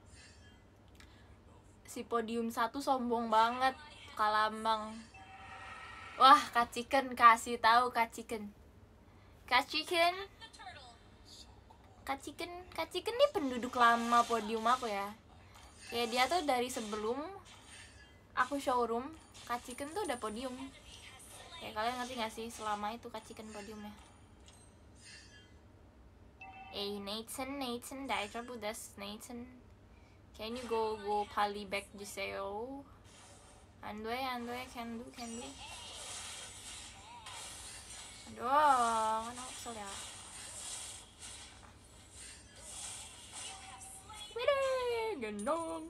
Si podium satu sombong banget, Kalambang. Wah, Kak Chicken kasih tahu Kak Chicken. Kak Chicken, The turtle. Kak Chicken, Kak Chicken nih penduduk lama podium aku ya. Kayak dia tuh dari sebelum aku showroom, Kak Chicken tuh udah podium. Kayak kalian ngerti gak sih selama itu Kak Chicken podiumnya? Eh, Nathan, Nathan, Daitra Budas, Nathan. Can you go go Pali back Juseo? Andway, Andway, can do, can do. Aduh, kan aku kesel ya. Widih, gendong.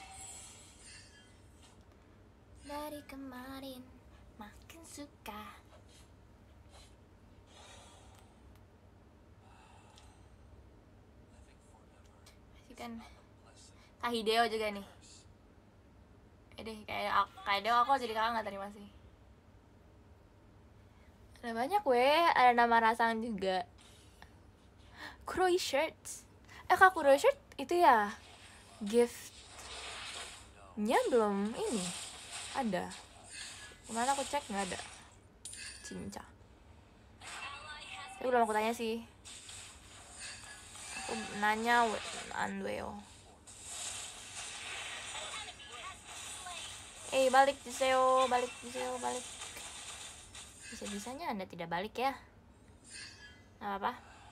Dari kemarin makin suka. Masih kan Tahideo juga nih. Eh deh, kayak kayak Deo aku jadi kakak nggak terima sih. Ada banyak weh, ada nama Rasang juga. Kuroi shirts. Eh kak Kuroi shirt itu ya giftnya belum ini ada. Kemana aku cek nggak ada. Cinca. Tapi belum aku tanya sih. Aku nanya Anweo. Eh balik Jiseo, balik Jiseo, balik. Bisa-bisanya Anda tidak balik ya. Nggak apa-apa.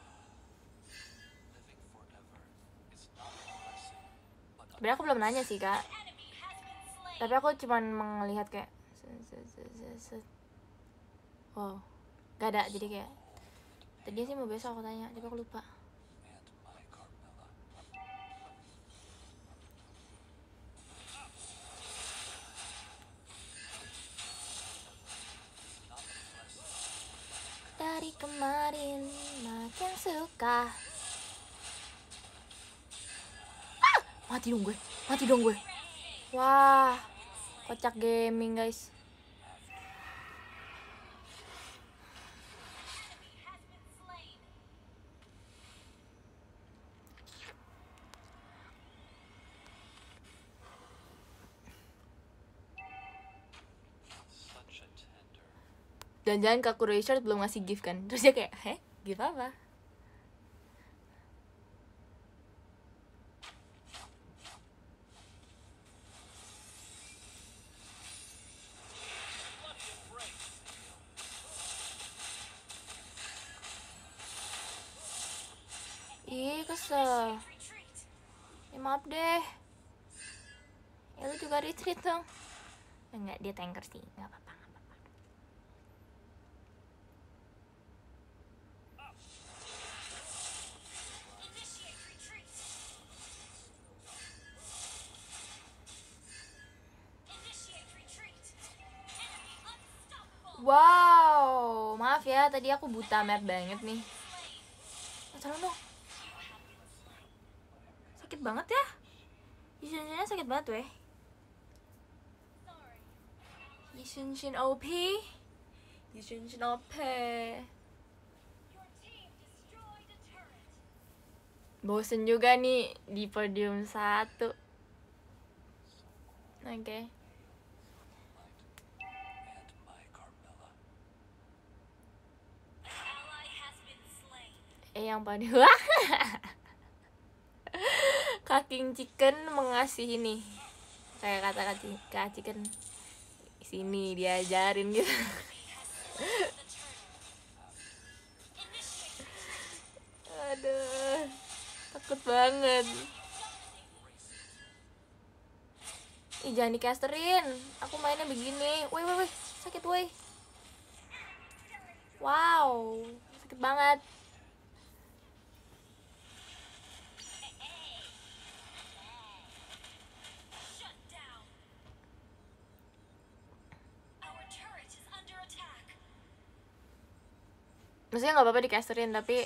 Sebenernya aku belum nanya sih kak. Tapi aku cuman melihat kayak wow, gak ada, jadi kayak tadinya sih mau besok aku tanya, tapi aku lupa. Dari kemarin makin suka. Ah! Mati dong gue, mati dong gue. Wah, kocak gaming guys. Jangan-jangan Kak Kuroi Shirt belum ngasih gift kan. Terus dia kayak, heh? Gift apa? Ih, kesel. Ya maaf deh. Ya lu juga retreat dong. Enggak, dia tanker sih. Enggak apa-apa. Wow, maaf ya, tadi aku buta map banget nih. Oh, tolong dong. Sakit banget ya. Yishunshinnya sakit banget weh. Yishunshin O P. Yishunshin O P. Bosen juga nih di podium satu. Oke. Okay. Eh yang pada wah Kaking Chicken mengasih ini kayak kata Kak Chicken sini diajarin gitu. Aduh, takut banget. Ih jangan dicasterin, aku mainnya begini. Woi woi woi, sakit woi. Wow, sakit banget. Maksudnya nggak apa-apa dicasterin, tapi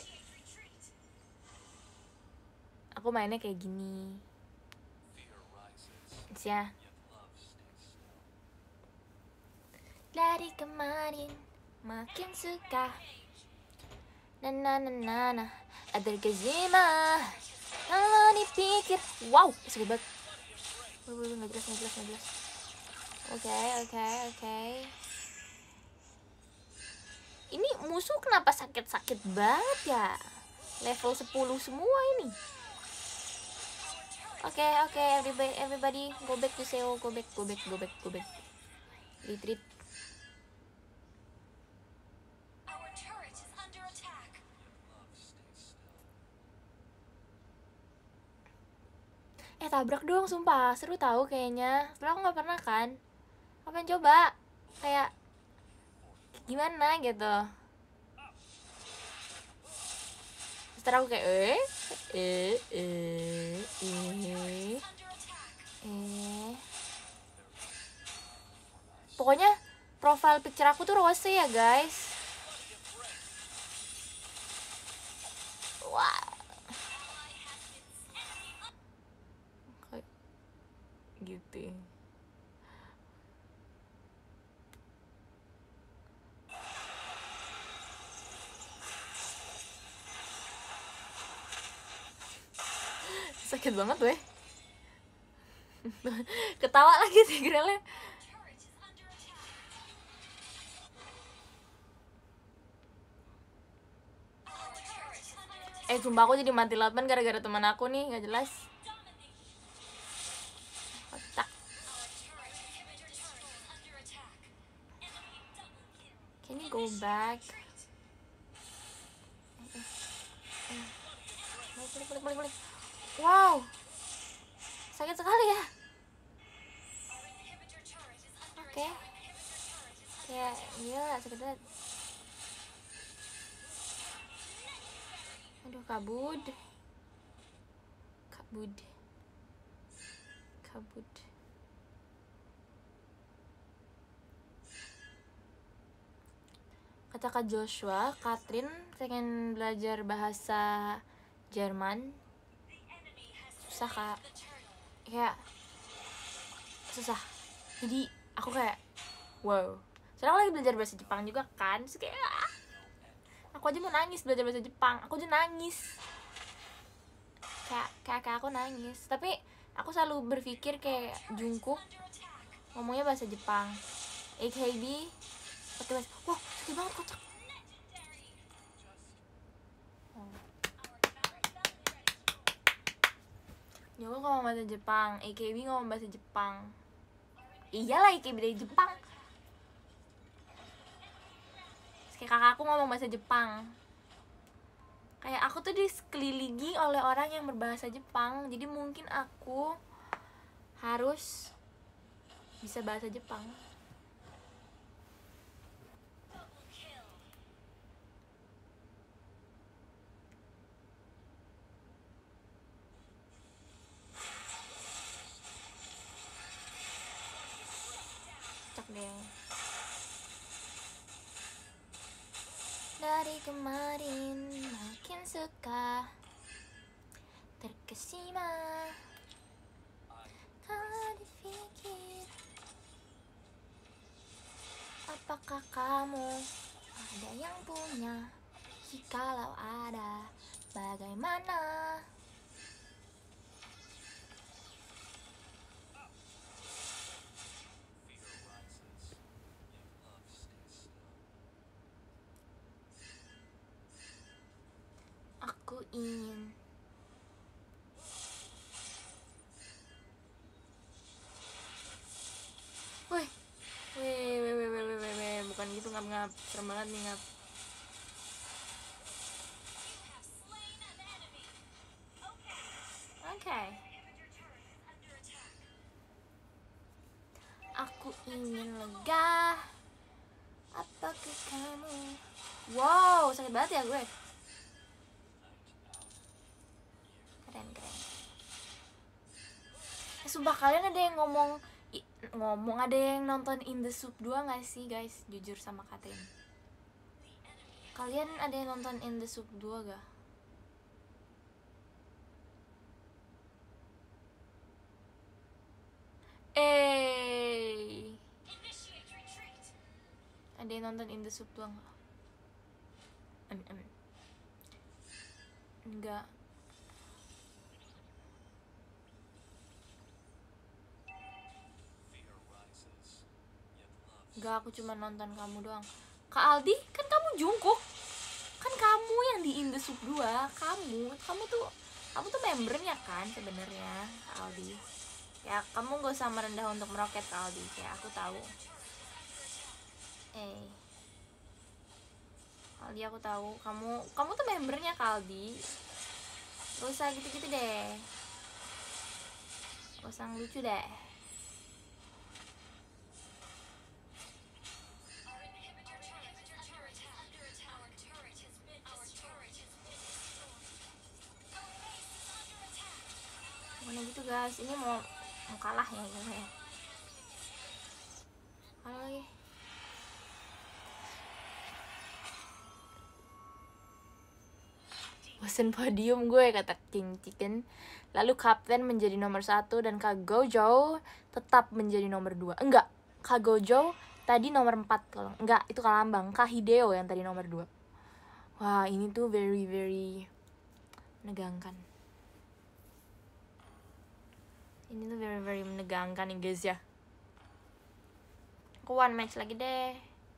aku mainnya kayak gini. Ya. Dari kemarin makin suka. Na na na na na. Ada kezima. Kalau dipikir, wow, sakit banget. Wih wih nggak jelas nggak jelas nggak jelas. Oke oke oke. Ini musuh kenapa sakit-sakit banget ya? Level sepuluh semua ini. Oke, okay, oke, okay, everybody, everybody go back to Seo, go back, go back, go back, go back. Retreat. Eh tabrak dong, sumpah seru tahu kayaknya. Sebenernya aku nggak pernah kan. Apa yang coba? Kayak gimana gitu. Terus aku kayak eh eh eh eh eh pokoknya profile picture aku tuh rose ya guys. Wah kayak gitu. Sakit banget weh. Ketawa lagi sih Grelnya. Turret is under attack. Our turret is under attack. Eh sumpah aku jadi mati latman gara-gara teman aku nih, nggak jelas. Dominate. Kotak. Our turret inhibitor turret is under attack. Enemy double kill. Can you go back? Balik, balik, balik, balik, balik. Wow, sakit sekali ya. Our inhibitor turret is under Oke, attack. Inhibitor turret is under kayak gila sakit banget. Aduh kabud, kabud, kabud. Kata Kak Joshua, Katrin pengen belajar bahasa Jerman. Susah kak, kayak susah. Jadi aku kayak wow. Soalnya aku lagi belajar bahasa Jepang juga kan, terus kayak ah, aku aja mau nangis belajar bahasa Jepang. Aku aja nangis. Kayak kayak, kayak aku nangis. Tapi aku selalu berpikir kayak Jungkook ngomongnya bahasa Jepang. A K B pakai bahasa. Wah, sakit banget kocak. Oh. Jungkook ngomong bahasa Jepang, A K B ngomong bahasa Jepang. Iyalah A K B dari Jepang. Terus kayak kakakku ngomong bahasa Jepang. Kayak aku tuh dikelilingi oleh orang yang berbahasa Jepang. Jadi mungkin aku harus bisa bahasa Jepang. double kill. Cocok deh. Dari kemarin makin suka terkesima. Kalau dipikir, apakah kamu ada yang punya? Jikalau ada, bagaimana? Fear rises, yet love stays still. Aku ingin Woi, weh, weh, weh, weh, weh, weh, weh, bukan gitu ngap-ngap, serem banget nih ngap. You have slain an enemy. Oke, Inhibitor turret is under attack. aku ingin lega. Apakah kamu? Wow, sakit banget ya gue. Keren, keren. Eh, sumpah kalian ada yang ngomong i- ngomong ada yang nonton In The Soup dua gak sih guys? Jujur sama Katrin. Kalian ada yang nonton In The Soup dua gak? Eh, Initiate retreat. ada yang nonton In The Soup dua gak? En, en. Enggak. Fear rises, yet love Enggak, aku cuma nonton kamu doang. Kak Aldi, kan kamu Jungkook. Kan kamu yang di In The Soup dua. Kamu, kamu tuh kamu tuh membernya kan sebenarnya, Kak Aldi. Ya, kamu gak usah merendah untuk meroket, Kak Aldi. Kayak aku tahu. Eh. Aldi, aku tahu kamu kamu tuh membernya, Kak Aldi. Gak usah gitu-gitu deh. Gak usah lucu deh. gitu guys. Ini mau mau kalah ya gitu ya. Kalah lagi. Bosen podium gue, kata King Chicken. Lalu Kapten menjadi nomor satu dan Kak Gojo tetap menjadi nomor dua. Enggak, Kak Gojo tadi nomor empat kalau enggak, itu Kak Lambang. Kak Hideo yang tadi nomor dua. Wah, ini tuh very very menegangkan. Ini tuh very very menegangkan nih guys ya. Aku one match lagi deh.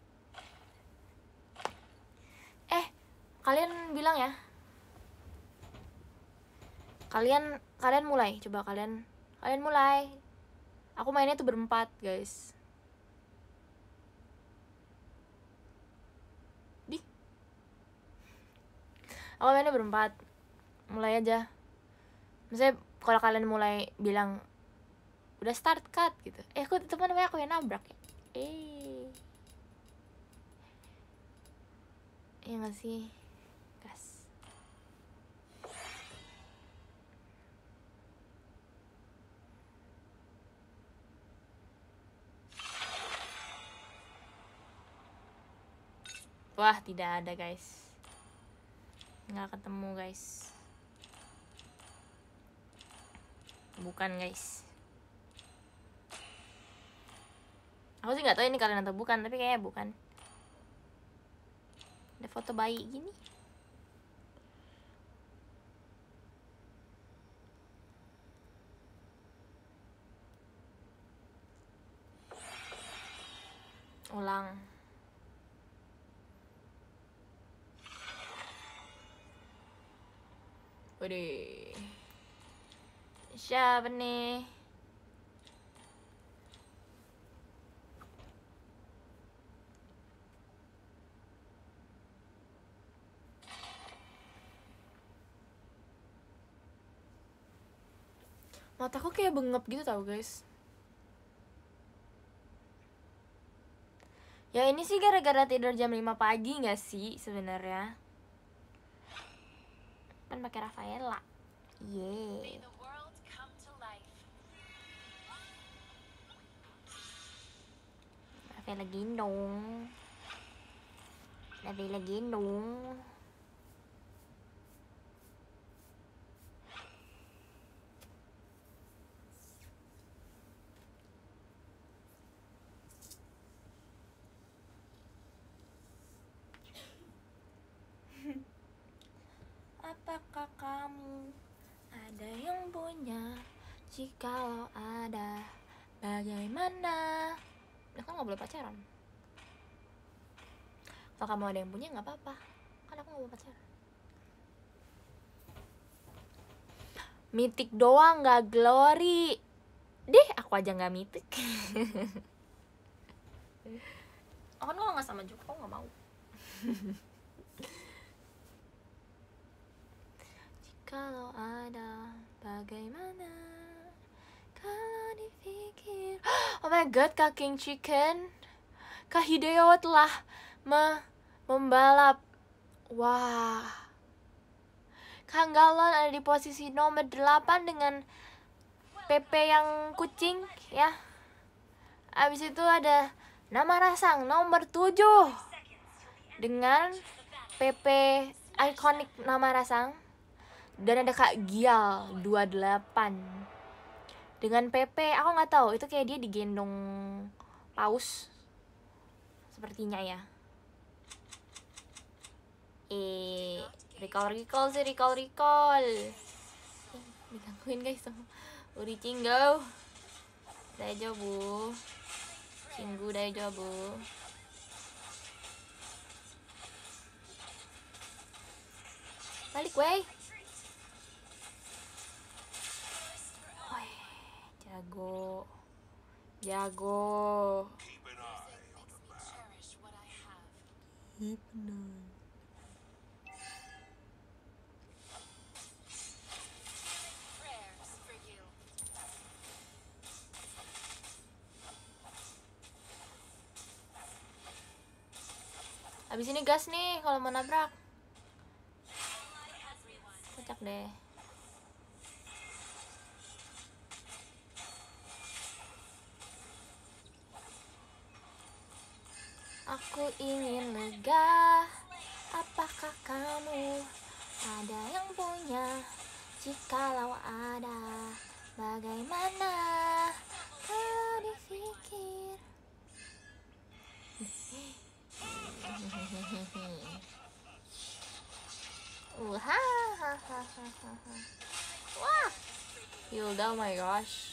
Eh, kalian bilang ya. Kalian kalian mulai, coba kalian kalian mulai. Aku mainnya tuh berempat, guys. Di. Aku mainnya berempat. Mulai aja. Misalnya kalau kalian mulai bilang udah start cut gitu. Eh, aku teman namanya aku yang nabrak ya. Eh. Iya gak sih? Gas. Wah, tidak ada guys. Nggak ketemu guys. Bukan guys. Aku sih nggak tahu ini kalian atau bukan, tapi kayaknya bukan. Ada foto bayi gini. Ulang. Waduh. Siapa nih? Mataku kayak bengep gitu tau guys. Ya ini sih gara-gara tidur jam lima pagi gak sih sebenarnya? Kan pakai Rafaela. Yeay. May the world come to life. Rafaela gendong. Rafaela gendong. Apakah kamu ada yang punya? Jikalau ada, bagaimana? Ya kan gak boleh pacaran. Kalau kamu ada yang punya gak apa-apa. Kan aku gak boleh pacaran. Mythic doang gak glory. Deh, aku aja gak mythic. Oh kan kalau gak sama juga, aku gak mau. Kalau ada, bagaimana? Kalau dipikir. Oh my god, Kak King Chicken, Kak Hideo telah me membalap. Wah. Kang Galon ada di posisi nomor delapan dengan P P yang kucing ya. Abis itu ada Nama Rasang nomor tujuh dengan P P ikonik Nama Rasang. Dan ada Kak Gial dua puluh delapan dengan P P, aku nggak tahu itu kayak dia digendong paus sepertinya ya. Eh, recall recall sih recall recall. Eh, digangguin guys sama Uri Cinggo. Daijoubu. Cinggu daijoubu. Balik wey. Jago, jago. Keep an eye on the map. Cherish what I have. Hypno. Prayers for you. Abis ini gas nih kalau mau nabrak. Kocak deh. Aku ingin lega. Apakah kamu ada yang punya? Jikalau ada, bagaimana kalau dipikir? Wahahaha. Wah, Hilda, oh my gosh.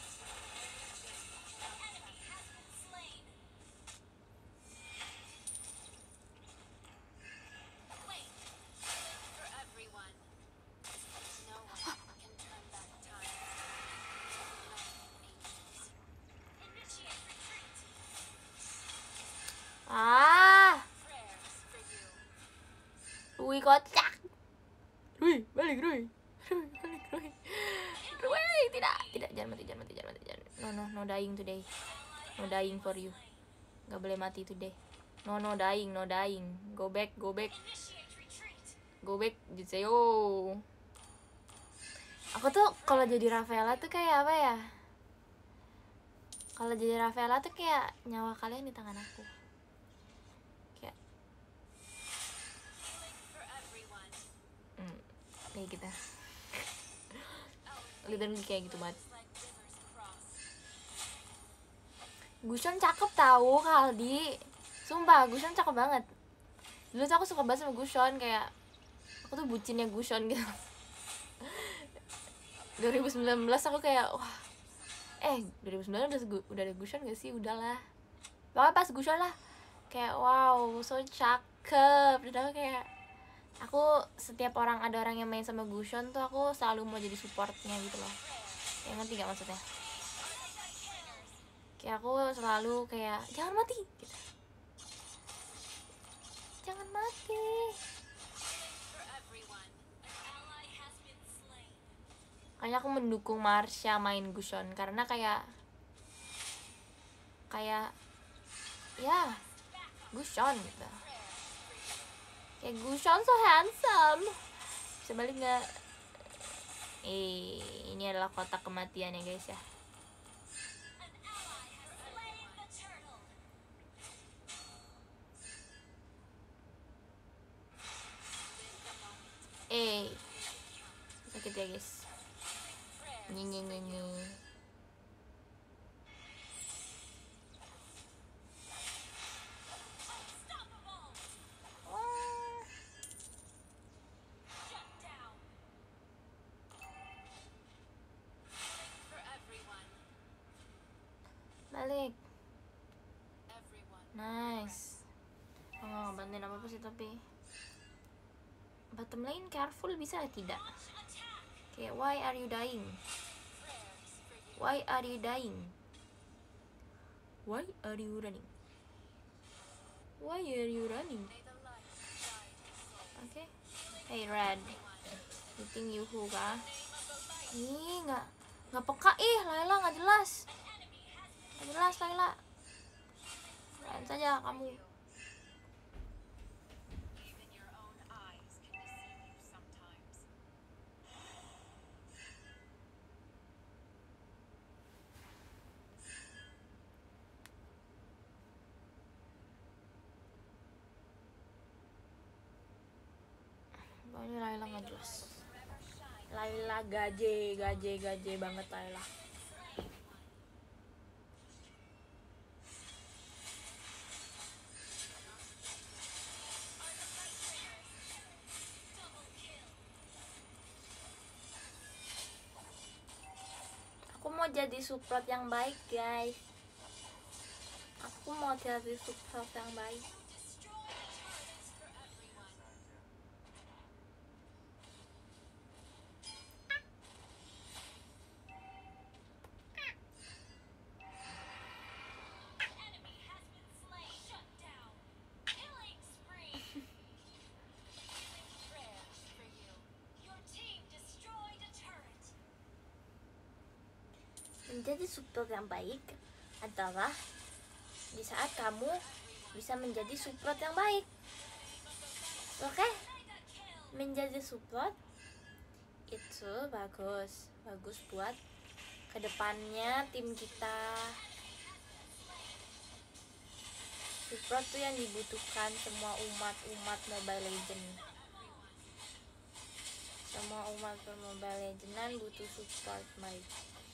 For everyone. No one can turn back time. Not angels. Initiate retreat. Ah, Prayers for you. Rui kocak. Rui, balik Rui. Rui, balik Rui. Rui, tidak, tidak, jangan mati, jangan mati, jangan mati, jangan. No, no, no dying today. No dying for you. Gak boleh mati today. No, no dying, no dying. Go back, go back, Initiate retreat. go back. Jutseyo. Aku tuh kalau jadi Rafaela tuh kayak apa ya? Kalau jadi Rafaela tuh kayak nyawa kalian di tangan aku. Kayak, For everyone. hmm, kayak gitu. Literally kayak gitu banget. Like rivers cross. Gusion cakep tahu Kaldi. Sumpah, Gusion cakep banget. Dulu tuh aku suka banget sama Gusion, kayak aku tuh bucinnya Gusion gitu. dua ribu sembilan belas aku kayak wah. Eh, dua ribu sembilan belas udah gu- udah ada Gusion gak sih? Udahlah. Pokoknya pas Gusion lah. Kayak wow, so cakep. Dan aku kayak aku setiap orang ada orang yang main sama Gusion tuh aku selalu mau jadi supportnya gitu loh. Yang ngerti gak maksudnya? Kayak aku selalu kayak jangan mati gitu. Jangan mati. For everyone. An ally has been slain. Kayaknya aku mendukung Marsha main Gusion karena kayak kayak ya Gusion gitu. Kayak Gusion so handsome. Bisa balik nggak? Eh, ini adalah kotak kematian ya guys ya. An ally has slain the turtle. Eh, sakit ya guys. Nyi nyi nyi nyi. Unstoppable. Wah. Shut down. For everyone. Balik. Everyone. Nice. Oh, nggak ngebantuin apa-apa sih tapi bottom lane careful bisa tidak? Kayak why are you dying? Prayers for you. Why are you dying? Why are you running? Why are you running? May the light guide your soul. Oke. Hey Red, you think you who kah? Ih nggak nggak peka ih Layla nggak jelas. Nggak jelas Layla. Keren saja kamu. Even your own eyes can deceive you sometimes. Oh, ini Layla nggak jelas. Layla gaje gaje gaje banget Layla. Aku mau jadi support yang baik guys. Aku mau jadi support yang baik. Enemy has been slain. Shut down. Killing spree. Prayers for you. Your team destroyed a turret. Menjadi support yang baik adalah di saat kamu bisa menjadi support yang baik. Oke? Mega kill. Menjadi support itu bagus. Bagus buat kedepannya tim kita. Support tuh yang dibutuhkan semua umat-umat Mobile Legends. Semua umat Mobile Legendan butuh support, baik.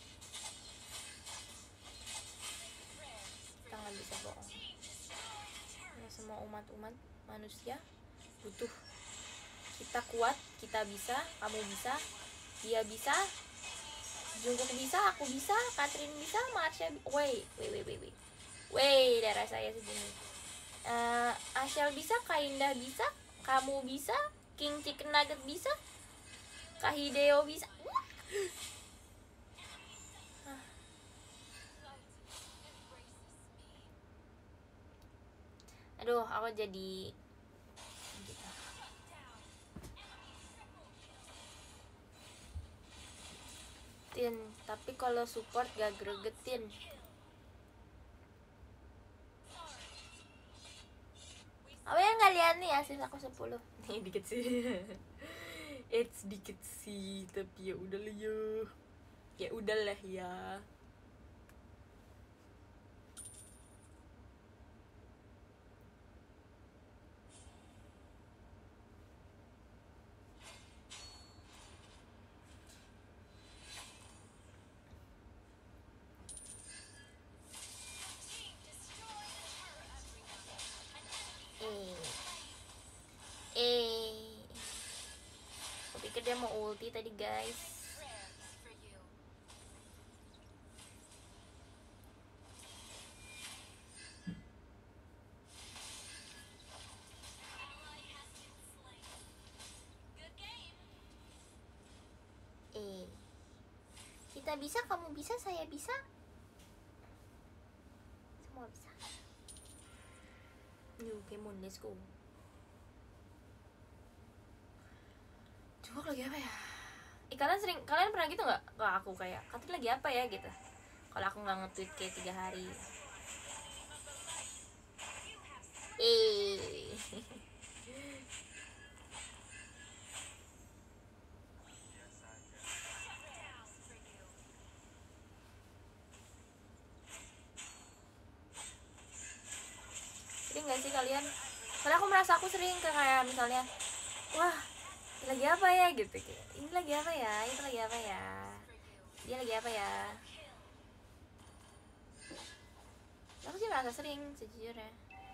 Kita nggak bisa bohong. Karena semua umat-umat manusia butuh. Kita kuat, kita bisa, kamu bisa, dia bisa, Jungkook bisa, aku bisa, Catherine bisa, Marsha bi- wait, wait, wait, wait, wait, wait, darah saya segini. Uh, Ashel bisa, Kak Indah bisa, kamu bisa, King Chicken Nugget bisa, Kak Hideo bisa. Hah. Aduh, aku jadi gitu. Tin, tapi kalau support gak gregetin. Apa yang nggak lihat nih hasil aku sepuluh? Nih dikit sih. It's dikit sih, tapi ya udahlah ya. Ya udahlah ya. Eh. Eh. Aku pikir dia mau ulti tadi, guys. Eh. Kita bisa, kamu bisa, saya bisa. Semua bisa. Yuk, Kemon, let's go. Coba lagi apa ya? Eh, kalian sering, kalian pernah gitu nggak? Ke aku kayak, Katrin lagi apa ya gitu. Kalau aku nggak nge-tweet kayak tiga hari. Eh. Sering nggak sih kalian? Karena aku merasa aku sering ke kayak misalnya, wah, ini lagi apa ya gitu, kayak ini lagi apa ya, itu lagi apa ya, dia lagi apa ya. Aku sih merasa sering sejujurnya.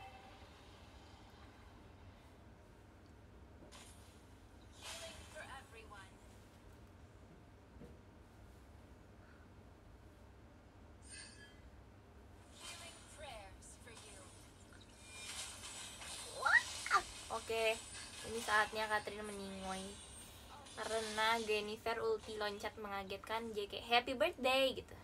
Oke, ini saatnya Catherine meningoy karena Jennifer ulti loncat mengagetkan J K. Happy birthday gitu.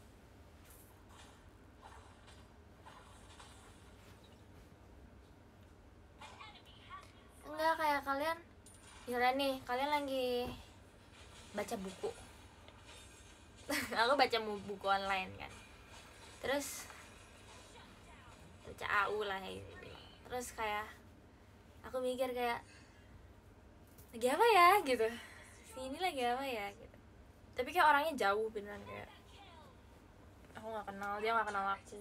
Enggak kayak kalian, misalnya nih kalian lagi baca buku. Aku baca buku online kan, terus baca A U lah gitu. Terus kayak aku mikir kayak lagi apa ya gitu, sini lagi apa ya gitu. Tapi kayak orangnya jauh beneran, kayak aku nggak kenal dia, nggak kenal aku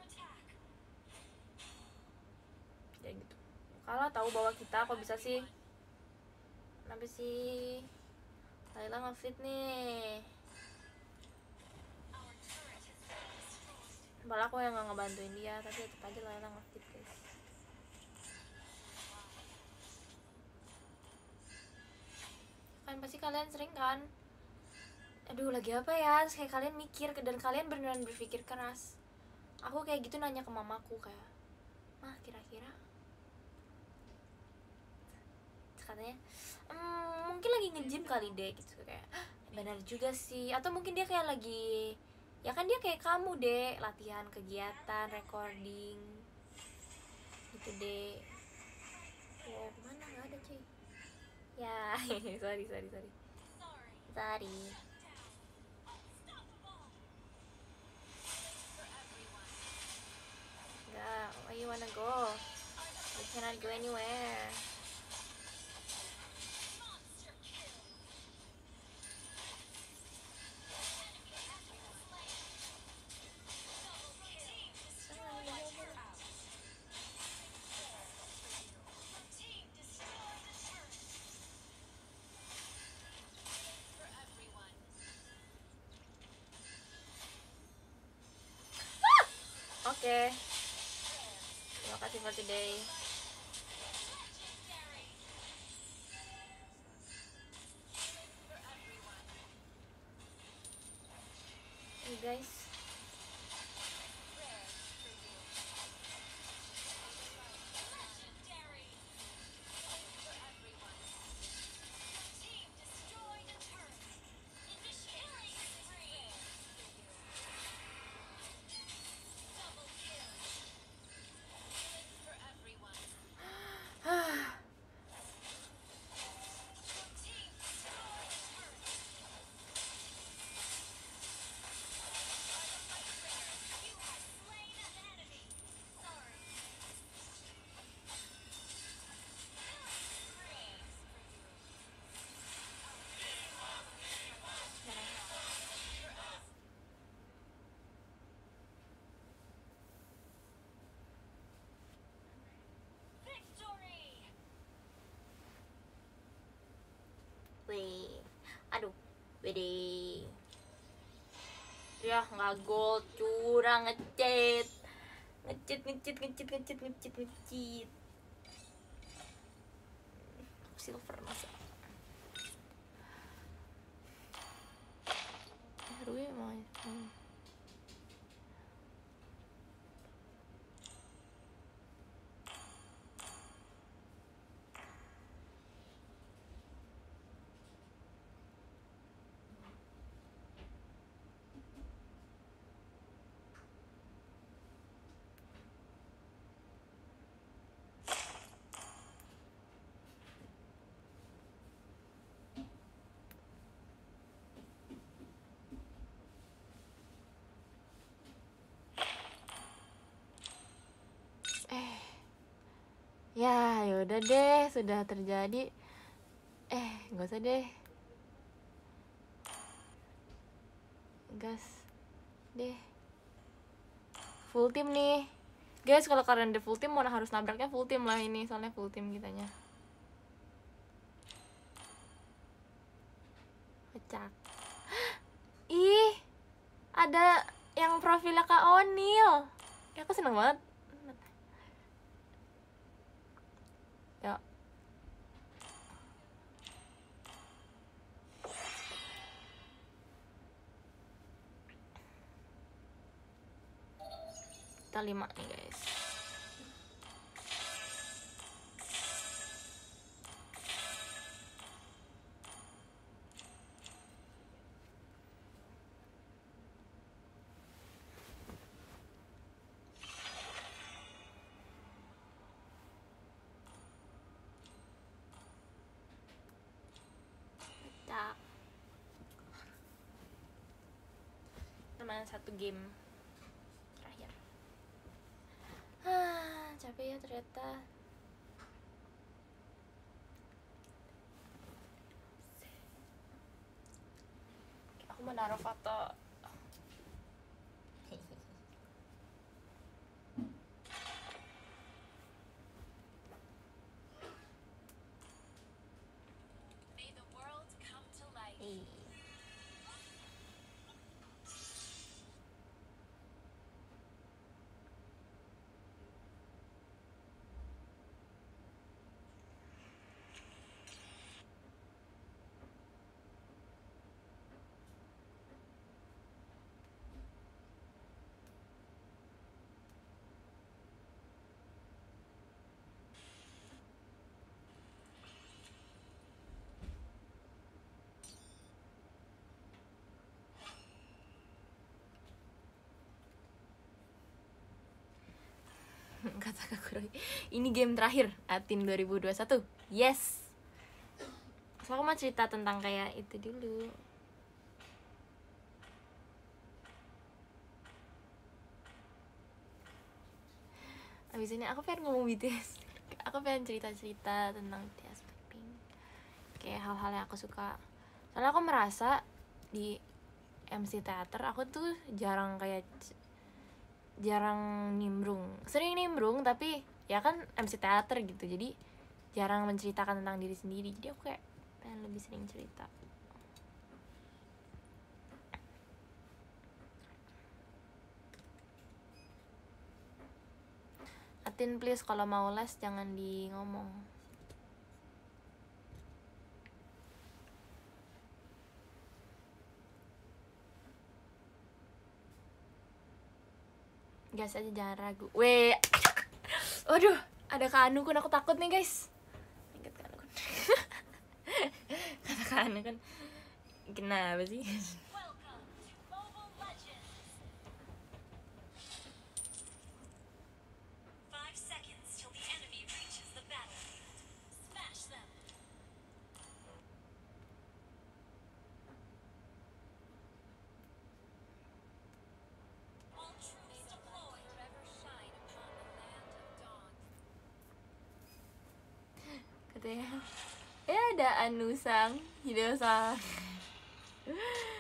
kayak gitu. Kalau tahu bahwa kita kok bisa sih, kenapa sih Layla nge-fit nih, malah aku yang nggak ngebantuin dia, tapi tetap aja Layla nge-fit guys. Kan pasti kalian sering kan, aduh lagi apa ya, terus kayak kalian mikir dan kalian beneran berpikir keras. Aku kayak gitu nanya ke mamaku kayak, mah kira-kira, terus katanya emm, mungkin lagi nge-gym kali deh gitu, kayak benar juga sih, atau mungkin dia kayak lagi, ya kan dia kayak kamu deh, latihan, kegiatan, recording gitu deh. Ya mana nggak ada cuy ya. sorry sorry sorry sorry. Enggak, where you wanna go? We cannot go anywhere. Oke, terima kasih for today. Hey guys, Legendary. For everyone. Your team destroyed a turret. Initiating spree. Double kill. For everyone. Your team destroyed a turret. You have slain an enemy. Sorry. Victory. wih, aduh, wede. Ya nggak gold, curang, ngecit, ngecit, ngecit, ngecit, ngecit, ngecit, ngecit. Silver masa. Aduh ya mau. Eh, ya yaudah deh, sudah terjadi. Eh, nggak usah deh. Gas deh. Full team nih. Guys, kalau kalian udah full team, mau harus nabraknya full team lah ini, soalnya full team kitanya. Pecah. Ih, ada yang profilnya Kak Onil. Ya, aku seneng banget. Ya. Kita lima nih guys. Tak. Teman satu game terakhir. Ah, capek ya ternyata. Aku mau naruh foto. May the world come to life. Ih. Kata Kak Kuroi, ini game terakhir Atin dua ribu dua puluh satu. Yes. So aku mau cerita tentang kayak itu dulu. Abis ini aku pengen ngomong B T S. Aku pengen cerita-cerita tentang B T S Blackpink. Kayak hal-hal yang aku suka. Soalnya aku merasa di M C teater aku tuh jarang kayak jarang nimbrung, sering nimbrung tapi ya kan M C teater gitu, jadi jarang menceritakan tentang diri sendiri. Jadi aku kayak pengen lebih sering cerita. Martin please kalau mau les jangan di ngomong. Gas aja jangan ragu. Weh. Waduh, ada Kak Anu kan, aku takut nih guys. Ingat Kak Anu kan. Kata Kak Anu kan. Kenapa sih? Welcome to Mobile Legends. Five seconds till the enemy reaches the battlefield. Smash them. All troops deployed. Forever shine upon the land of dawn. Katanya. Ya ada Anu sang, Hideo sang. Okay.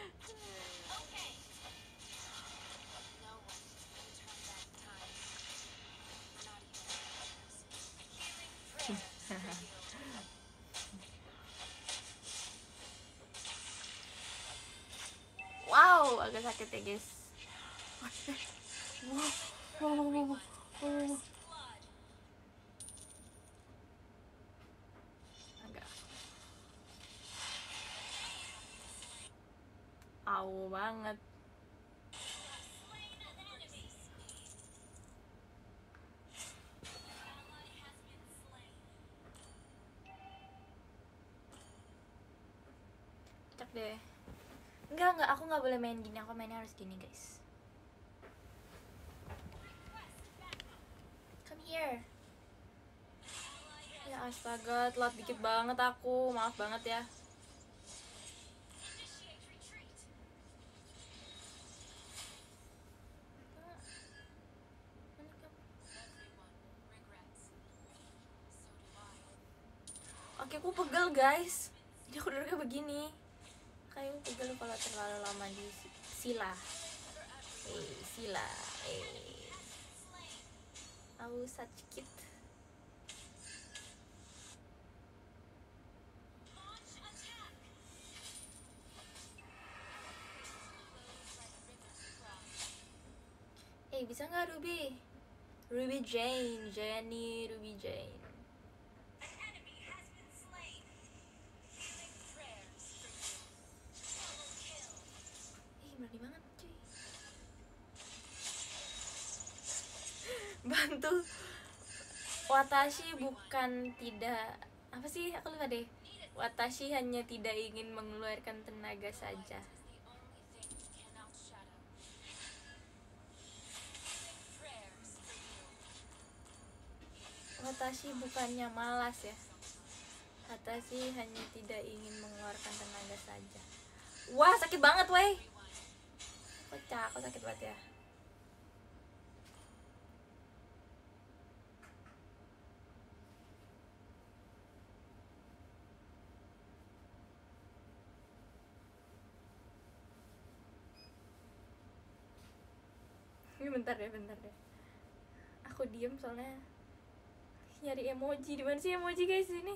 No one can turn back time. Not even a person. Healing prayers for you. Wow, agak sakit ya guys. Wow, wow, wow, wow, wow. First blood. Agak. Au banget. Slain an enemy. Ally has been slain. Cek deh. Enggak, enggak, aku nggak boleh main gini. Aku mainnya harus gini, guys. Come here. Ya astaga, telat dikit banget aku. Maaf banget ya. Initiate retreat. Everyone regrets. So do I. Oke, aku pegel, guys. Jadi aku duduknya begini. Kayak pegel kalau terlalu lama di si- sila. Eh, sila. Eh. Aku sakit. Launch attack. Eh, bisa nggak Ruby? Ruby Jane, Jenny, Ruby Jane. An enemy has been slain. Healing prayers for you. Double kill. Ih, berani banget cuy. Bantu. Watashi bukan tidak, apa sih, aku lupa deh. Watashi hanya tidak ingin mengeluarkan tenaga saja. Is the only thing you can outshadow. Prayers for you. Watashi bukannya malas ya. Watashi hanya tidak ingin mengeluarkan tenaga saja. Wah, sakit banget weh. Kocak, aku sakit banget ya. Ini bentar deh, bentar deh. Aku diem soalnya nyari emoji. Di mana sih emoji guys ini?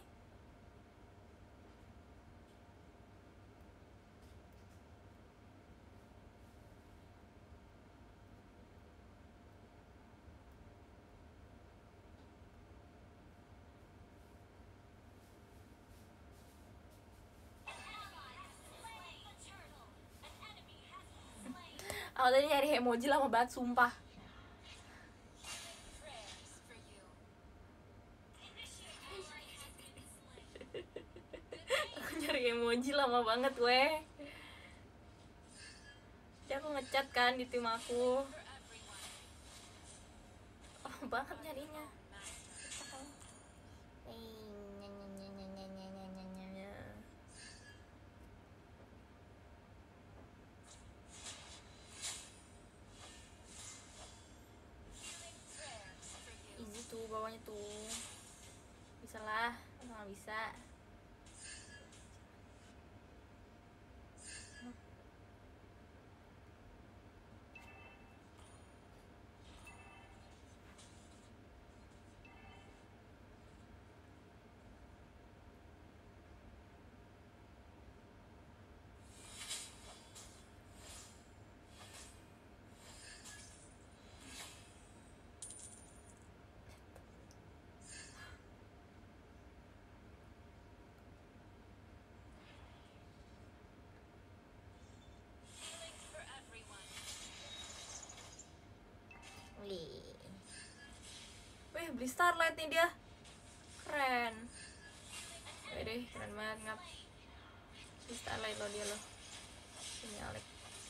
Aku tadi nyari emoji lama banget, sumpah. Prayers for you. Initiate Aku nyari emoji lama banget weh. Jadi aku ngechat kan di tim aku. Lama banget nyarinya. Easy tuh bawahnya tuh. Bisa lah, nggak bisa. beli Starlight nih dia. Keren. Wede, keren banget ngap. Beli Starlight lo dia lo. Ini Alek.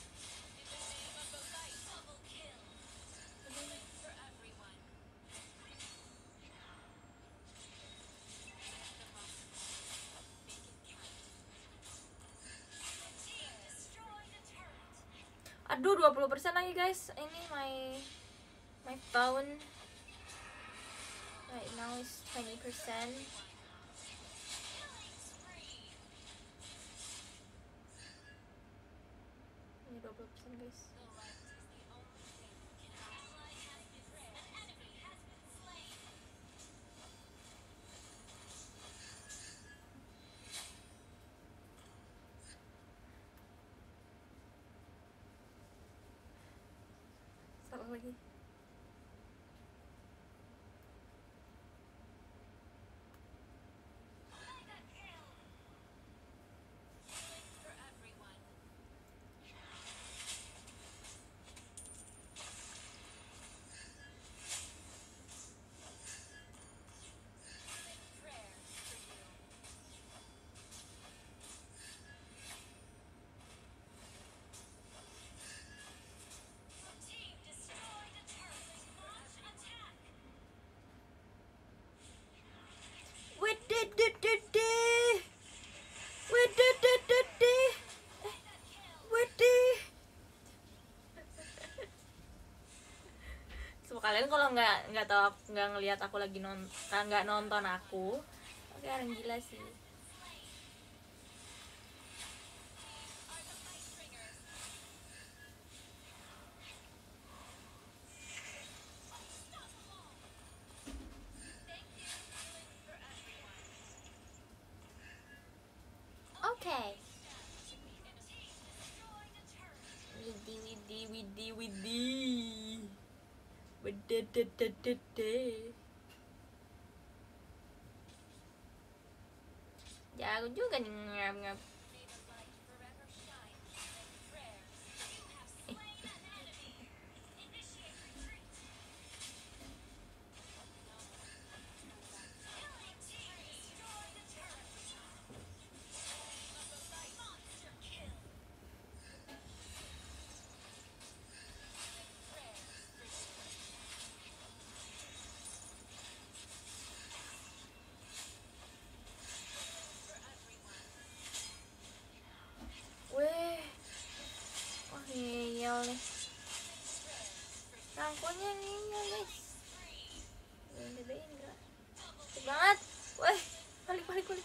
Aduh, dua puluh persen lagi guys. Ini my my phone right now is twenty percent. Ini dua puluh persen guys. Salah lagi. Widih, widih, widih. So, kalian kalau nggak nggak tahu nggak ngelihat aku lagi nonton nggak nonton aku, oke orang gila sih. Okay. Widi widi widi widi. Wededededede. Jago juga nih ngap-ngap. Weh, wah ngeyel nih. Rangkonya ngeyel guys. Yang gedein enggak? Cepet banget. Weh, balik balik balik.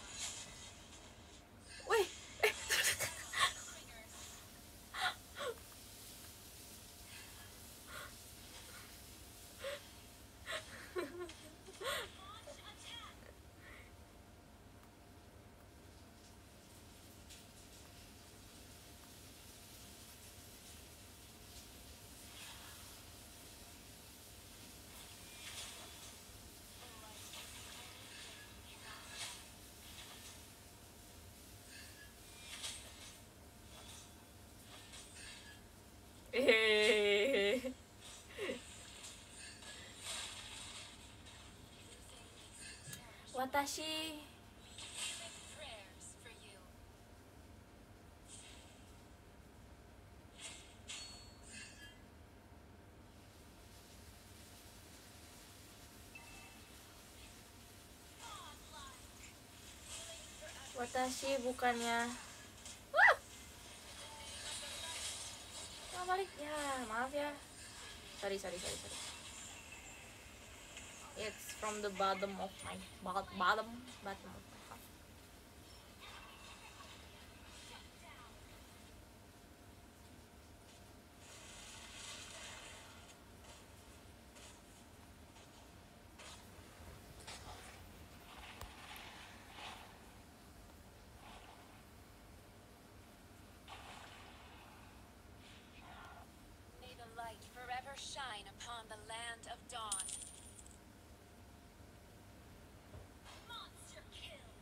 Weh, eh. Eh. Watashi Watashi bukannya wah! Oh, balik ya, maaf ya. Sorry, sorry, sorry, sorry. It's from the bottom of my bottom, bottom, bottom of my heart. May the light forever shine upon the land of dawn. Monster kill.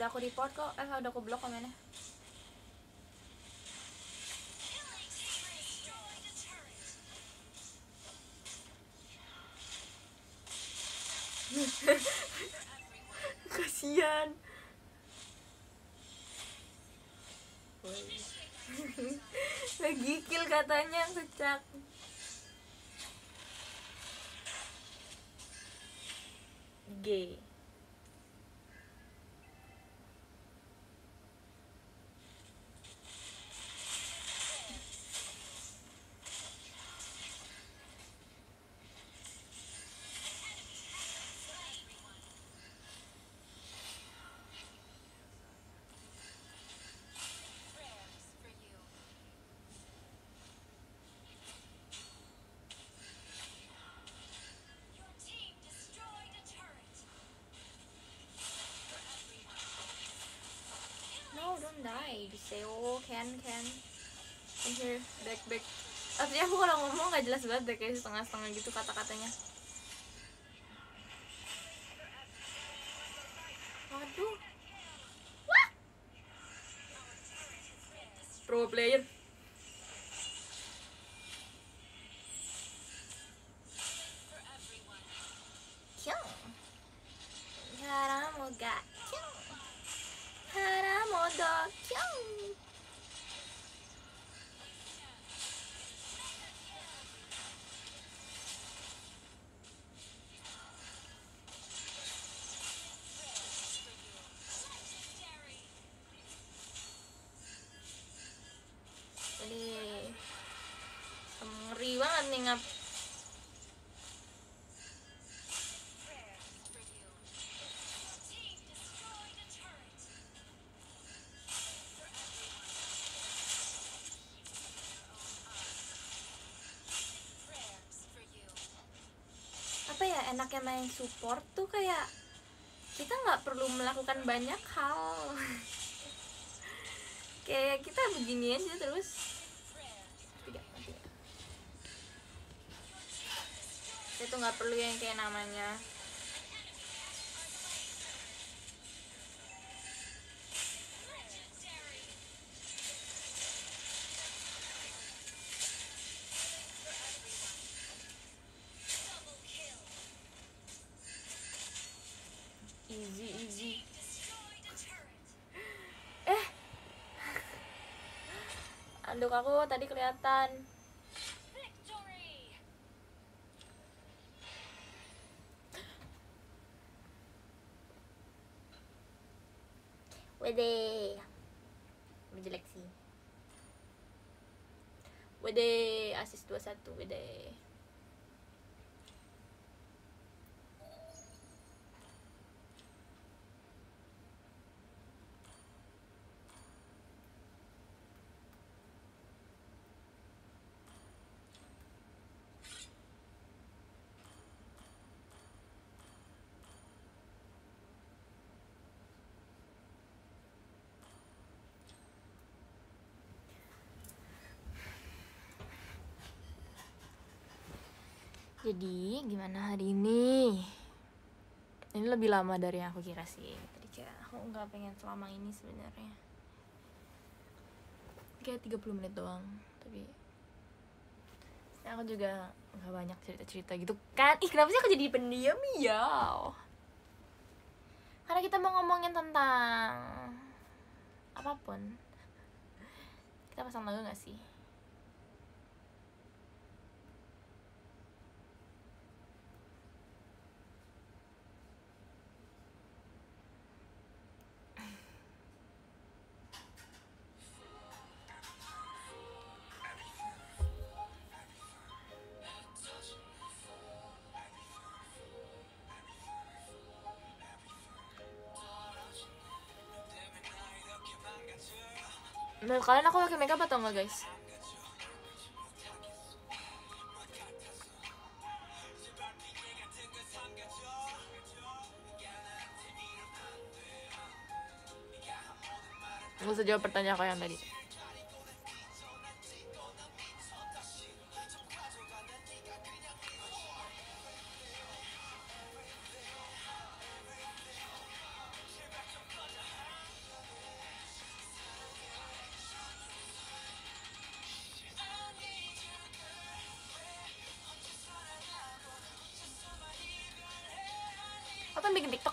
Udah aku report kok, eh udah aku blok komennya. Killing spree. Destroyed a turret. Kasian. Lagi kill katanya kecak. G. Prayers for you. Your team destroyed a turret. For everyone. No, don't die. Bisa oh, can can. Can hear back back. Artinya aku kalau ngomong nggak jelas banget deh, kayak setengah-setengah gitu kata-katanya. Waduh. Wah. Pro player. For everyone. Kyung. Haramoga. Kyung. Haramodo. Kyung. Legendary. Jadi ngeri banget nih ngap. Prayers for you. Your team destroyed a turret. For everyone. Your own eyes. Prayers for you. Apa ya, enaknya main support tuh kayak kita nggak perlu melakukan banyak hal. Kayak kita begini aja terus. Prayers. Tiga, tiga. Itu nggak perlu yang kayak namanya Legendary. Double kill. easy easy. Destroyed a turret. Eh, anduk aku tadi kelihatan. Victory. Wede, jelek sih. Wede, asis dua puluh satu, wede. Jadi gimana hari ini? Ini lebih lama dari yang aku kira sih. Tadi kayak aku nggak pengen selama ini sebenarnya. Kayak tiga puluh menit doang. Tapi ya aku juga nggak banyak cerita-cerita gitu kan. Ih, kenapa sih aku jadi pendiam ya? Karena kita mau ngomongin tentang apapun. Kita pasang lagu nggak sih? Menurut kalian aku pakai makeup atau enggak, guys? Gak usah jawab pertanyaan aku yang tadi.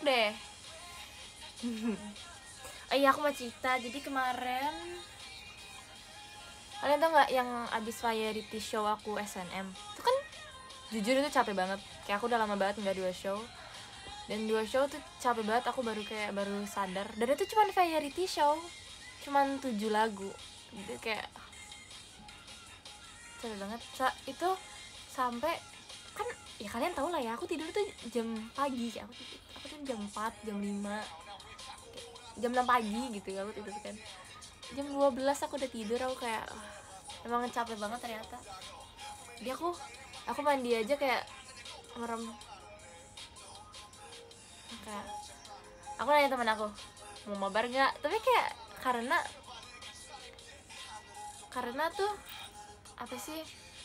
deh. Oh iya, aku mau cerita. Jadi kemarin, kalian tau nggak yang abis variety show aku S N M? Itu kan jujur itu capek banget. Kayak aku udah lama banget nggak dua show. Dan dua show tuh capek banget. Aku baru kayak baru sadar. Dan itu cuma variety show, cuman tujuh lagu. Jadi kayak capek banget. Sa itu sampai kan ya kalian tau lah ya. Aku tidur tuh jam pagi. Kayak aku tidur, aku tuh jam empat, jam lima, jam enam pagi gitu aku tidur kan. Jam dua belas aku udah tidur. Aku kayak uh, emang capek banget ternyata. Jadi aku aku mandi aja kayak merem. Kayak aku nanya teman aku mau mabar nggak, tapi kayak karena karena tuh apa sih,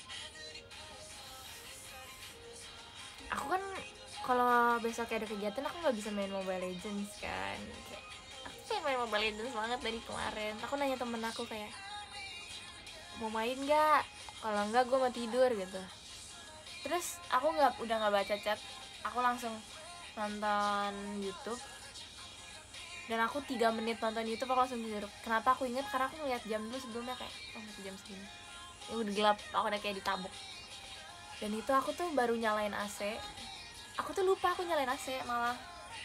aku kan kalau besok ada kegiatan aku nggak bisa main Mobile Legends kan. Kayak aku pengen main Mobile Legends banget dari kemarin. Aku nanya temen aku kayak mau main nggak, kalau nggak gue mau tidur gitu. Terus aku nggak udah nggak baca chat, aku langsung nonton YouTube. Dan aku tiga menit nonton YouTube aku langsung tidur. Kenapa aku inget? Karena aku ngeliat jam dulu sebelumnya kayak oh masih jam segini. Ya udah gelap, aku udah kayak ditabuk. Dan itu aku tuh baru nyalain A C. Aku tuh lupa aku nyalain A C malah.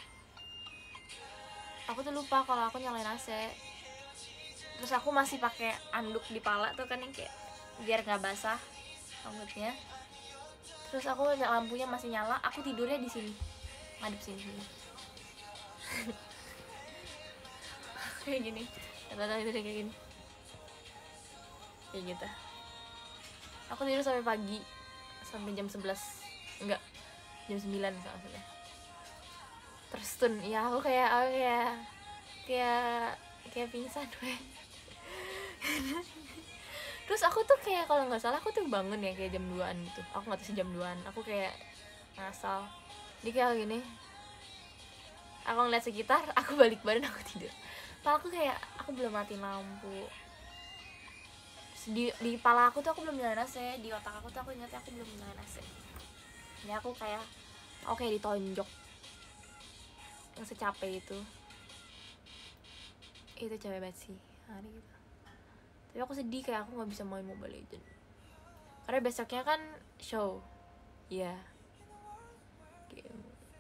Aku tuh lupa kalau aku nyalain A C. Terus aku masih pakai anduk di pala tuh kan yang kayak biar nggak basah rambutnya. Terus aku lampunya masih nyala, aku tidurnya di sini, ngadep sini. Kayak gini, kata-kata itu kayak gini, kayak gitu. Aku tidur sampai pagi, sampai jam sebelas, enggak, jam sembilan kalau salah. Terstun, ya aku kayak, aku kayak, kayak, kayak pingsan, weh. Terus aku tuh kayak kalau nggak salah aku tuh bangun ya kayak jam duaan gitu. Aku nggak tahu sih jam duaan. Aku kayak ngasal. Jadi kayak gini. Aku ngeliat sekitar, aku balik badan, aku tidur. Padahal aku kayak aku belum matiin lampu. Di, di kepala aku tuh aku belum nyalain A C. Di otak aku tuh aku ingatnya aku belum nyalain A C. Ini aku kayak oke okay, ditonjok. Yang secapek itu. Itu capek banget sih hari itu. Tapi aku sedih kayak aku nggak bisa main Mobile Legends karena besoknya kan show. Iya, yeah.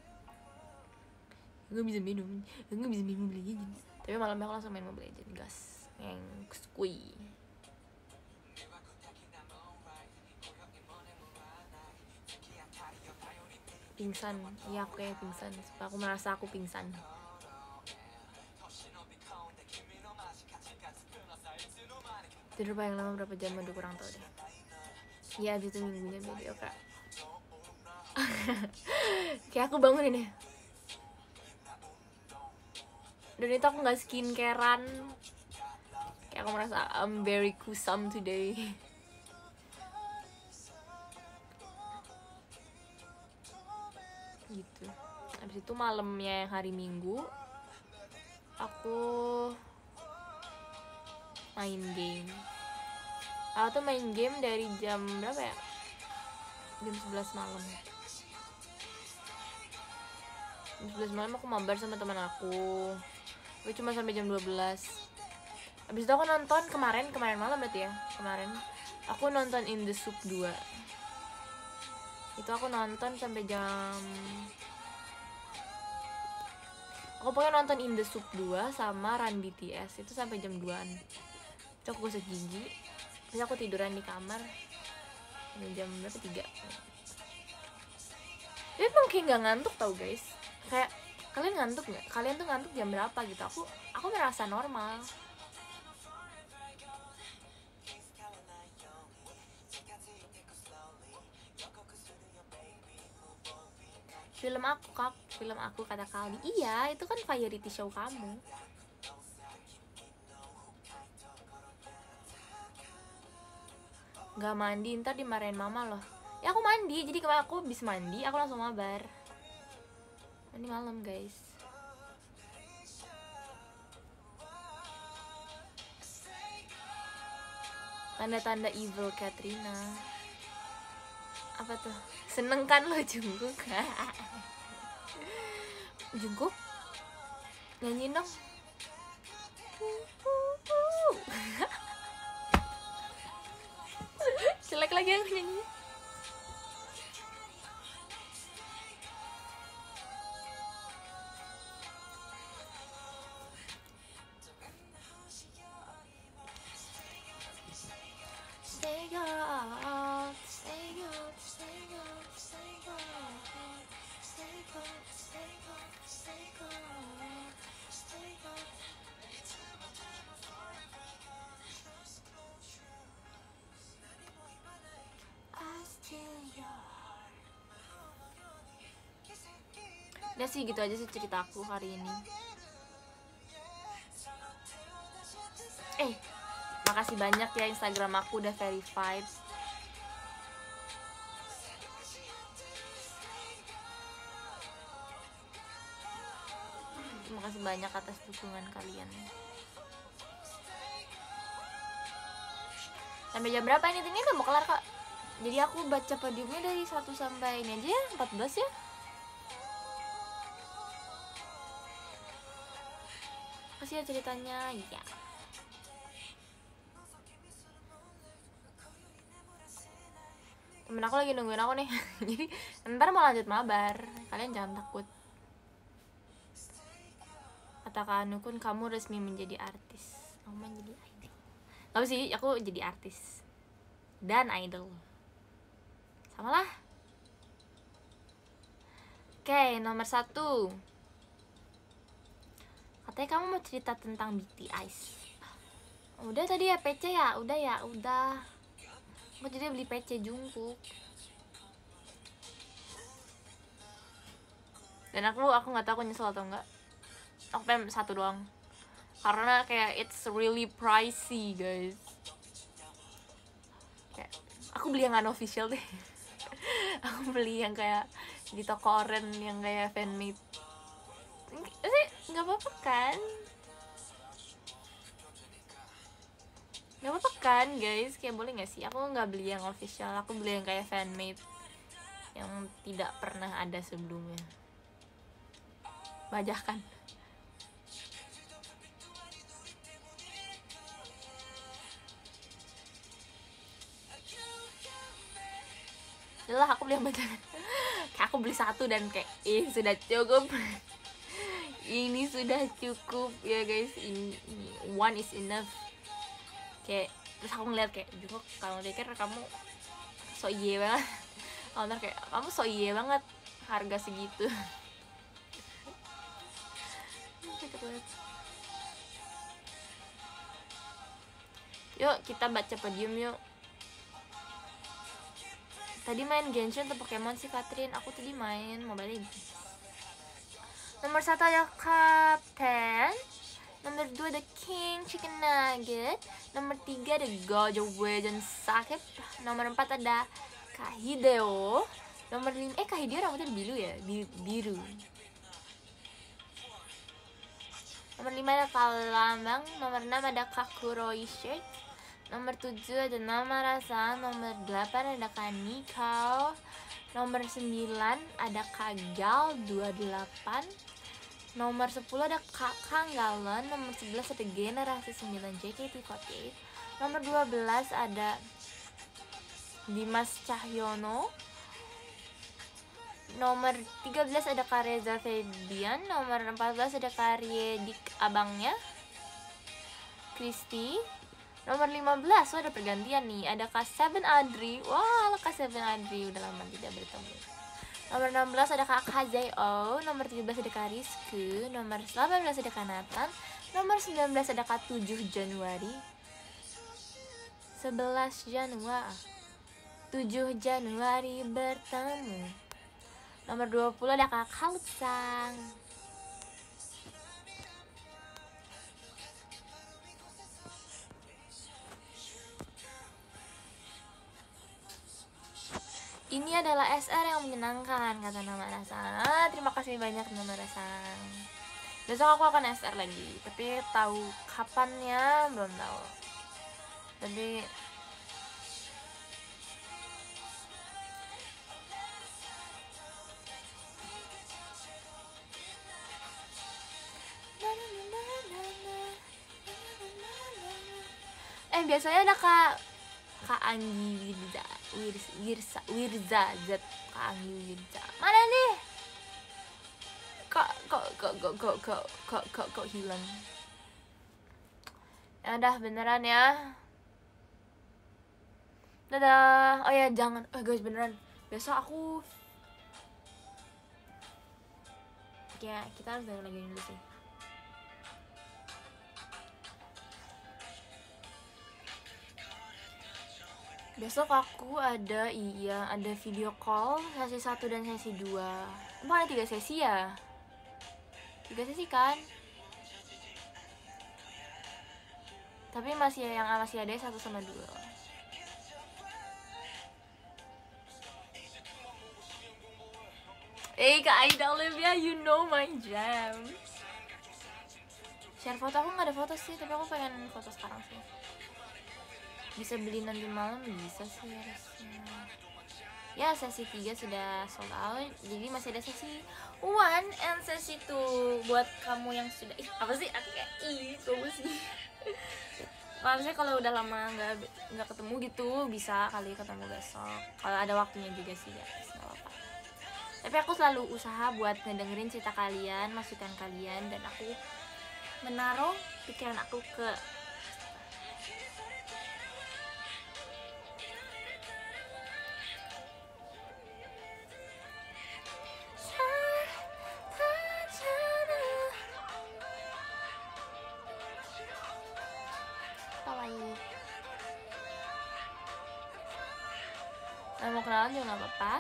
Nggak bisa minum, nggak bisa minum Mobile Legends. Tapi malamnya aku langsung main Mobile Legends, gas, yang skui. Pingsan, iya aku kayak pingsan. Aku merasa aku pingsan. Tidur paling lama berapa jam, udah kurang tau deh. Ya abis itu minggunya baby oka. Kayak aku bangun ini. Dan itu aku gak skincarean. Kayak aku merasa I'm very kusam today. Gitu. Abis itu malamnya yang hari Minggu aku main game. Aku tuh main game dari jam berapa ya? Jam sebelas malam. Jam sebelas malam aku mabar sama teman aku. Tapi cuma sampai jam dua belas. Abis itu aku nonton kemarin, kemarin malam berarti ya. Kemarin aku nonton In The Soup dua. Itu aku nonton sampai jam Aku pokoknya nonton In The Soup dua sama Run B T S itu sampai jam duaan. Terus aku gosok gigi. Terus aku tiduran di kamar jam berapa, tiga. Tapi emang kayak gak ngantuk tau guys. Kayak kalian ngantuk gak? Kalian tuh ngantuk jam berapa gitu? Aku aku merasa normal. Film aku kak, film aku kata Kaldi. Iya, itu kan variety show kamu. Gak mandi, ntar dimarahin mama loh. Ya aku mandi, jadi kemarin aku habis mandi, aku langsung mabar. Mandi malam guys. Tanda-tanda evil Katrina. Apa tuh? Seneng kan lo Jungkook? Jungkook, nyanyiin dong. Jelek lagi aku nyanyi. Stay gold, stay gold, stay gold, stay gold, stay gold, stay gold, stay gold, stay gold. I still yours. Udah sih gitu aja sih ceritaku hari ini. Eh, makasih banyak ya Instagram aku udah verified. Terima kasih banyak atas dukungan kalian. Sampai jam berapa ini? Ini udah mau kelar kok. Jadi aku baca podiumnya dari satu sampai ini aja ya, empat belas ya. Kasih ya ceritanya ya. Temen aku lagi nungguin aku nih. Jadi ntar mau lanjut mabar. Kalian jangan takut. Kata Kak Anukun, kamu resmi menjadi artis. Kamu menjadi idol. Gak sih, aku jadi artis dan idol. Sama lah. Oke, nomor satu. Katanya kamu mau cerita tentang B T S. Udah tadi ya P C ya, udah ya, udah. Aku jadi beli P C Jungkook. Dan aku aku nggak tahu aku nyesel atau enggak. Aku pengen satu doang. Karena kayak it's really pricey guys. Kayak, aku beli yang unofficial deh. Aku beli yang kayak di toko oren yang kayak fanmade. Sih nggak apa-apa kan? Gak apa-apa kan guys, kayak boleh gak sih? Aku gak beli yang official, aku beli yang kayak fanmade yang tidak pernah ada sebelumnya. Bajakan. Udah lah, aku beli yang bajakan. Kayak aku beli satu dan kayak, ih sudah cukup. Ini sudah cukup ya guys, ini, ini one is enough. Kayak terus aku ngeliat kayak Jungkook, kalau pikir kamu so iye banget. Kalau ntar kayak kamu so iye banget harga segitu. Yuk kita baca podium yuk. Tadi main Genshin atau Pokemon sih Katrin? Aku tadi main Mobile Legends. Nomor satu ada Captain. Nomor dua ada King Chicken Nugget. Nomor tiga ada Gojo Wejon Sakep. Nomor empat ada Kak Hideo. Nomor lima, eh Kak Hideo rambutnya biru ya? Biru. Nomor lima ada Kak Lambang. Nomor enam ada Kak Kuroi Shirt. Nomor tujuh ada Nama Rasa. Nomor delapan ada Kak Nikau. Nomor sembilan ada Kak Gal dua puluh delapan. Nomor sepuluh ada Kak Kanggalon. Nomor sebelas ada Generasi sembilan J K T empat puluh delapan. Nomor dua belas ada Dimas Cahyono. Nomor tiga belas ada Kak Reza Febian. Nomor empat belas ada Kak Riedik abangnya Kristi. Nomor lima belas, oh ada pergantian nih. Ada Kak Seven Adri. Wah, Kak Seven Adri udah lama tidak bertemu. Nomor enam belas ada Kak Kazeo. Nomor tujuh belas ada Kak Rizky. Nomor delapan belas ada Kak Nathan. Nomor sembilan belas ada Kak tujuh Januari. sebelas Januari. tujuh Januari bertemu. Nomor dua puluh ada Kak Kautsang. Ini adalah S R yang menyenangkan, kata Nama Rasang. Ah, terima kasih banyak Nama Rasang. Besok aku akan S R lagi, tapi tahu kapannya belum tahu. Tapi Eh biasanya ada kak Kak Anggi Wirza Wirza Wirza Wirza Z Kak Anggi Wirza mana nih? Kok kok kok kok kok kok kok kok, kok hilang? Ya udah beneran ya. Dadah. Oh ya jangan. Eh guys beneran. Besok aku. Ya kita harus balik lagi dulu sih. Besok aku ada, iya, ada video call sesi satu dan sesi dua. Emang ada tiga sesi ya? Tiga sesi kan? Tapi masih yang masih ada satu sama dua. Eh Kak Aida Olivia, you know my jam. Share foto aku nggak ada foto sih, tapi aku pengen foto sekarang sih. Bisa beli nanti malam bisa sih harusnya. Ya sesi tiga sudah sold out, jadi masih ada sesi one and sesi two buat kamu yang sudah ih apa sih aku kayak ih kamu sih. Kalau misalnya kalau udah lama nggak nggak ketemu gitu bisa kali ketemu besok. Kalau ada waktunya juga sih guys, nggak apa-apa. Tapi aku selalu usaha buat ngedengerin cerita kalian, masukan kalian, dan aku menaruh pikiran aku ke nah, mau kenalan juga nggak apa-apa.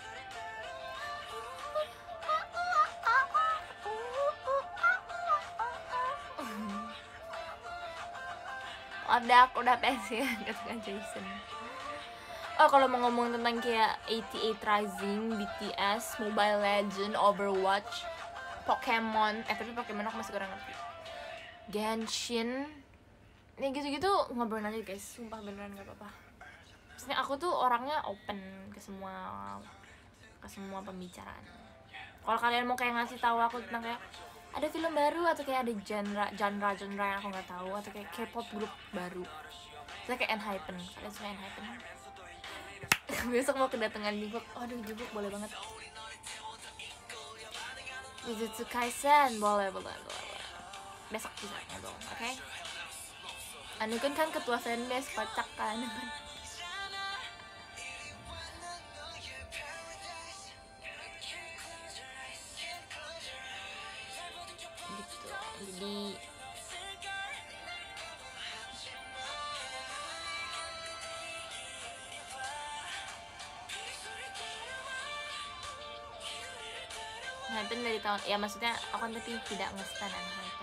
Udah aku udah pensiun kata Jason. Oh kalau mau ngomong tentang kayak delapan delapan Rising, B T S, Mobile Legend, Overwatch, Pokemon, eh tapi Pokemon aku masih kurang ngerti. Genshin, ya gitu-gitu ngobrol aja guys, sumpah beneran nggak apa-apa. Maksudnya aku tuh orangnya open ke semua ke semua pembicaraan. Kalau kalian mau kayak ngasih tahu aku tentang kayak ada film baru atau kayak ada genre genre genre yang aku nggak tahu atau kayak K-pop grup baru, saya kayak Enhypen, kalian suka Enhypen? Besok mau kedatangan Jungkook, aduh Jungkook boleh banget. Jujutsu Kaisen boleh boleh boleh, boleh. Besok bisa ngobrol, oke? Okay? Anu kan kan ketua fanbase kocak kan. Gitu, jadi Hypen dari tahun, ya maksudnya aku kan tapi tidak nge-stan Hypen.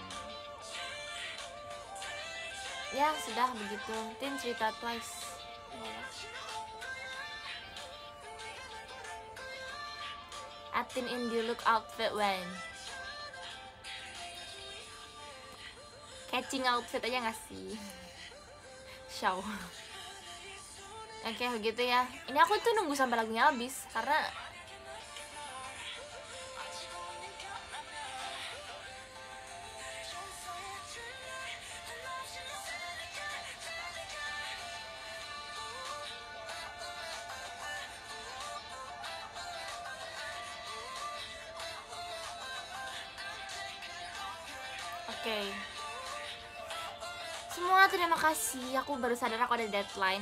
Ya sudah begitu, Tin cerita Twice. Atin Indie look outfit when catching outfit aja nggak sih? Show. Oke okay, begitu ya. Ini aku tuh nunggu sampai lagunya habis karena Oke okay. Semua terima kasih, aku baru sadar aku ada deadline.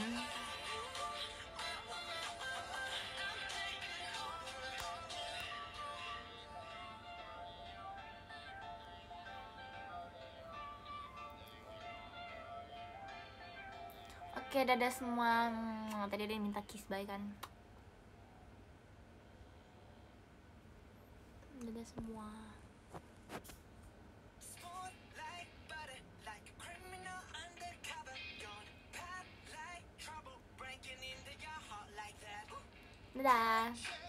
Oke okay, dadah semua. Tadi ada yang minta kiss bye kan. Dadah semua. Dadah.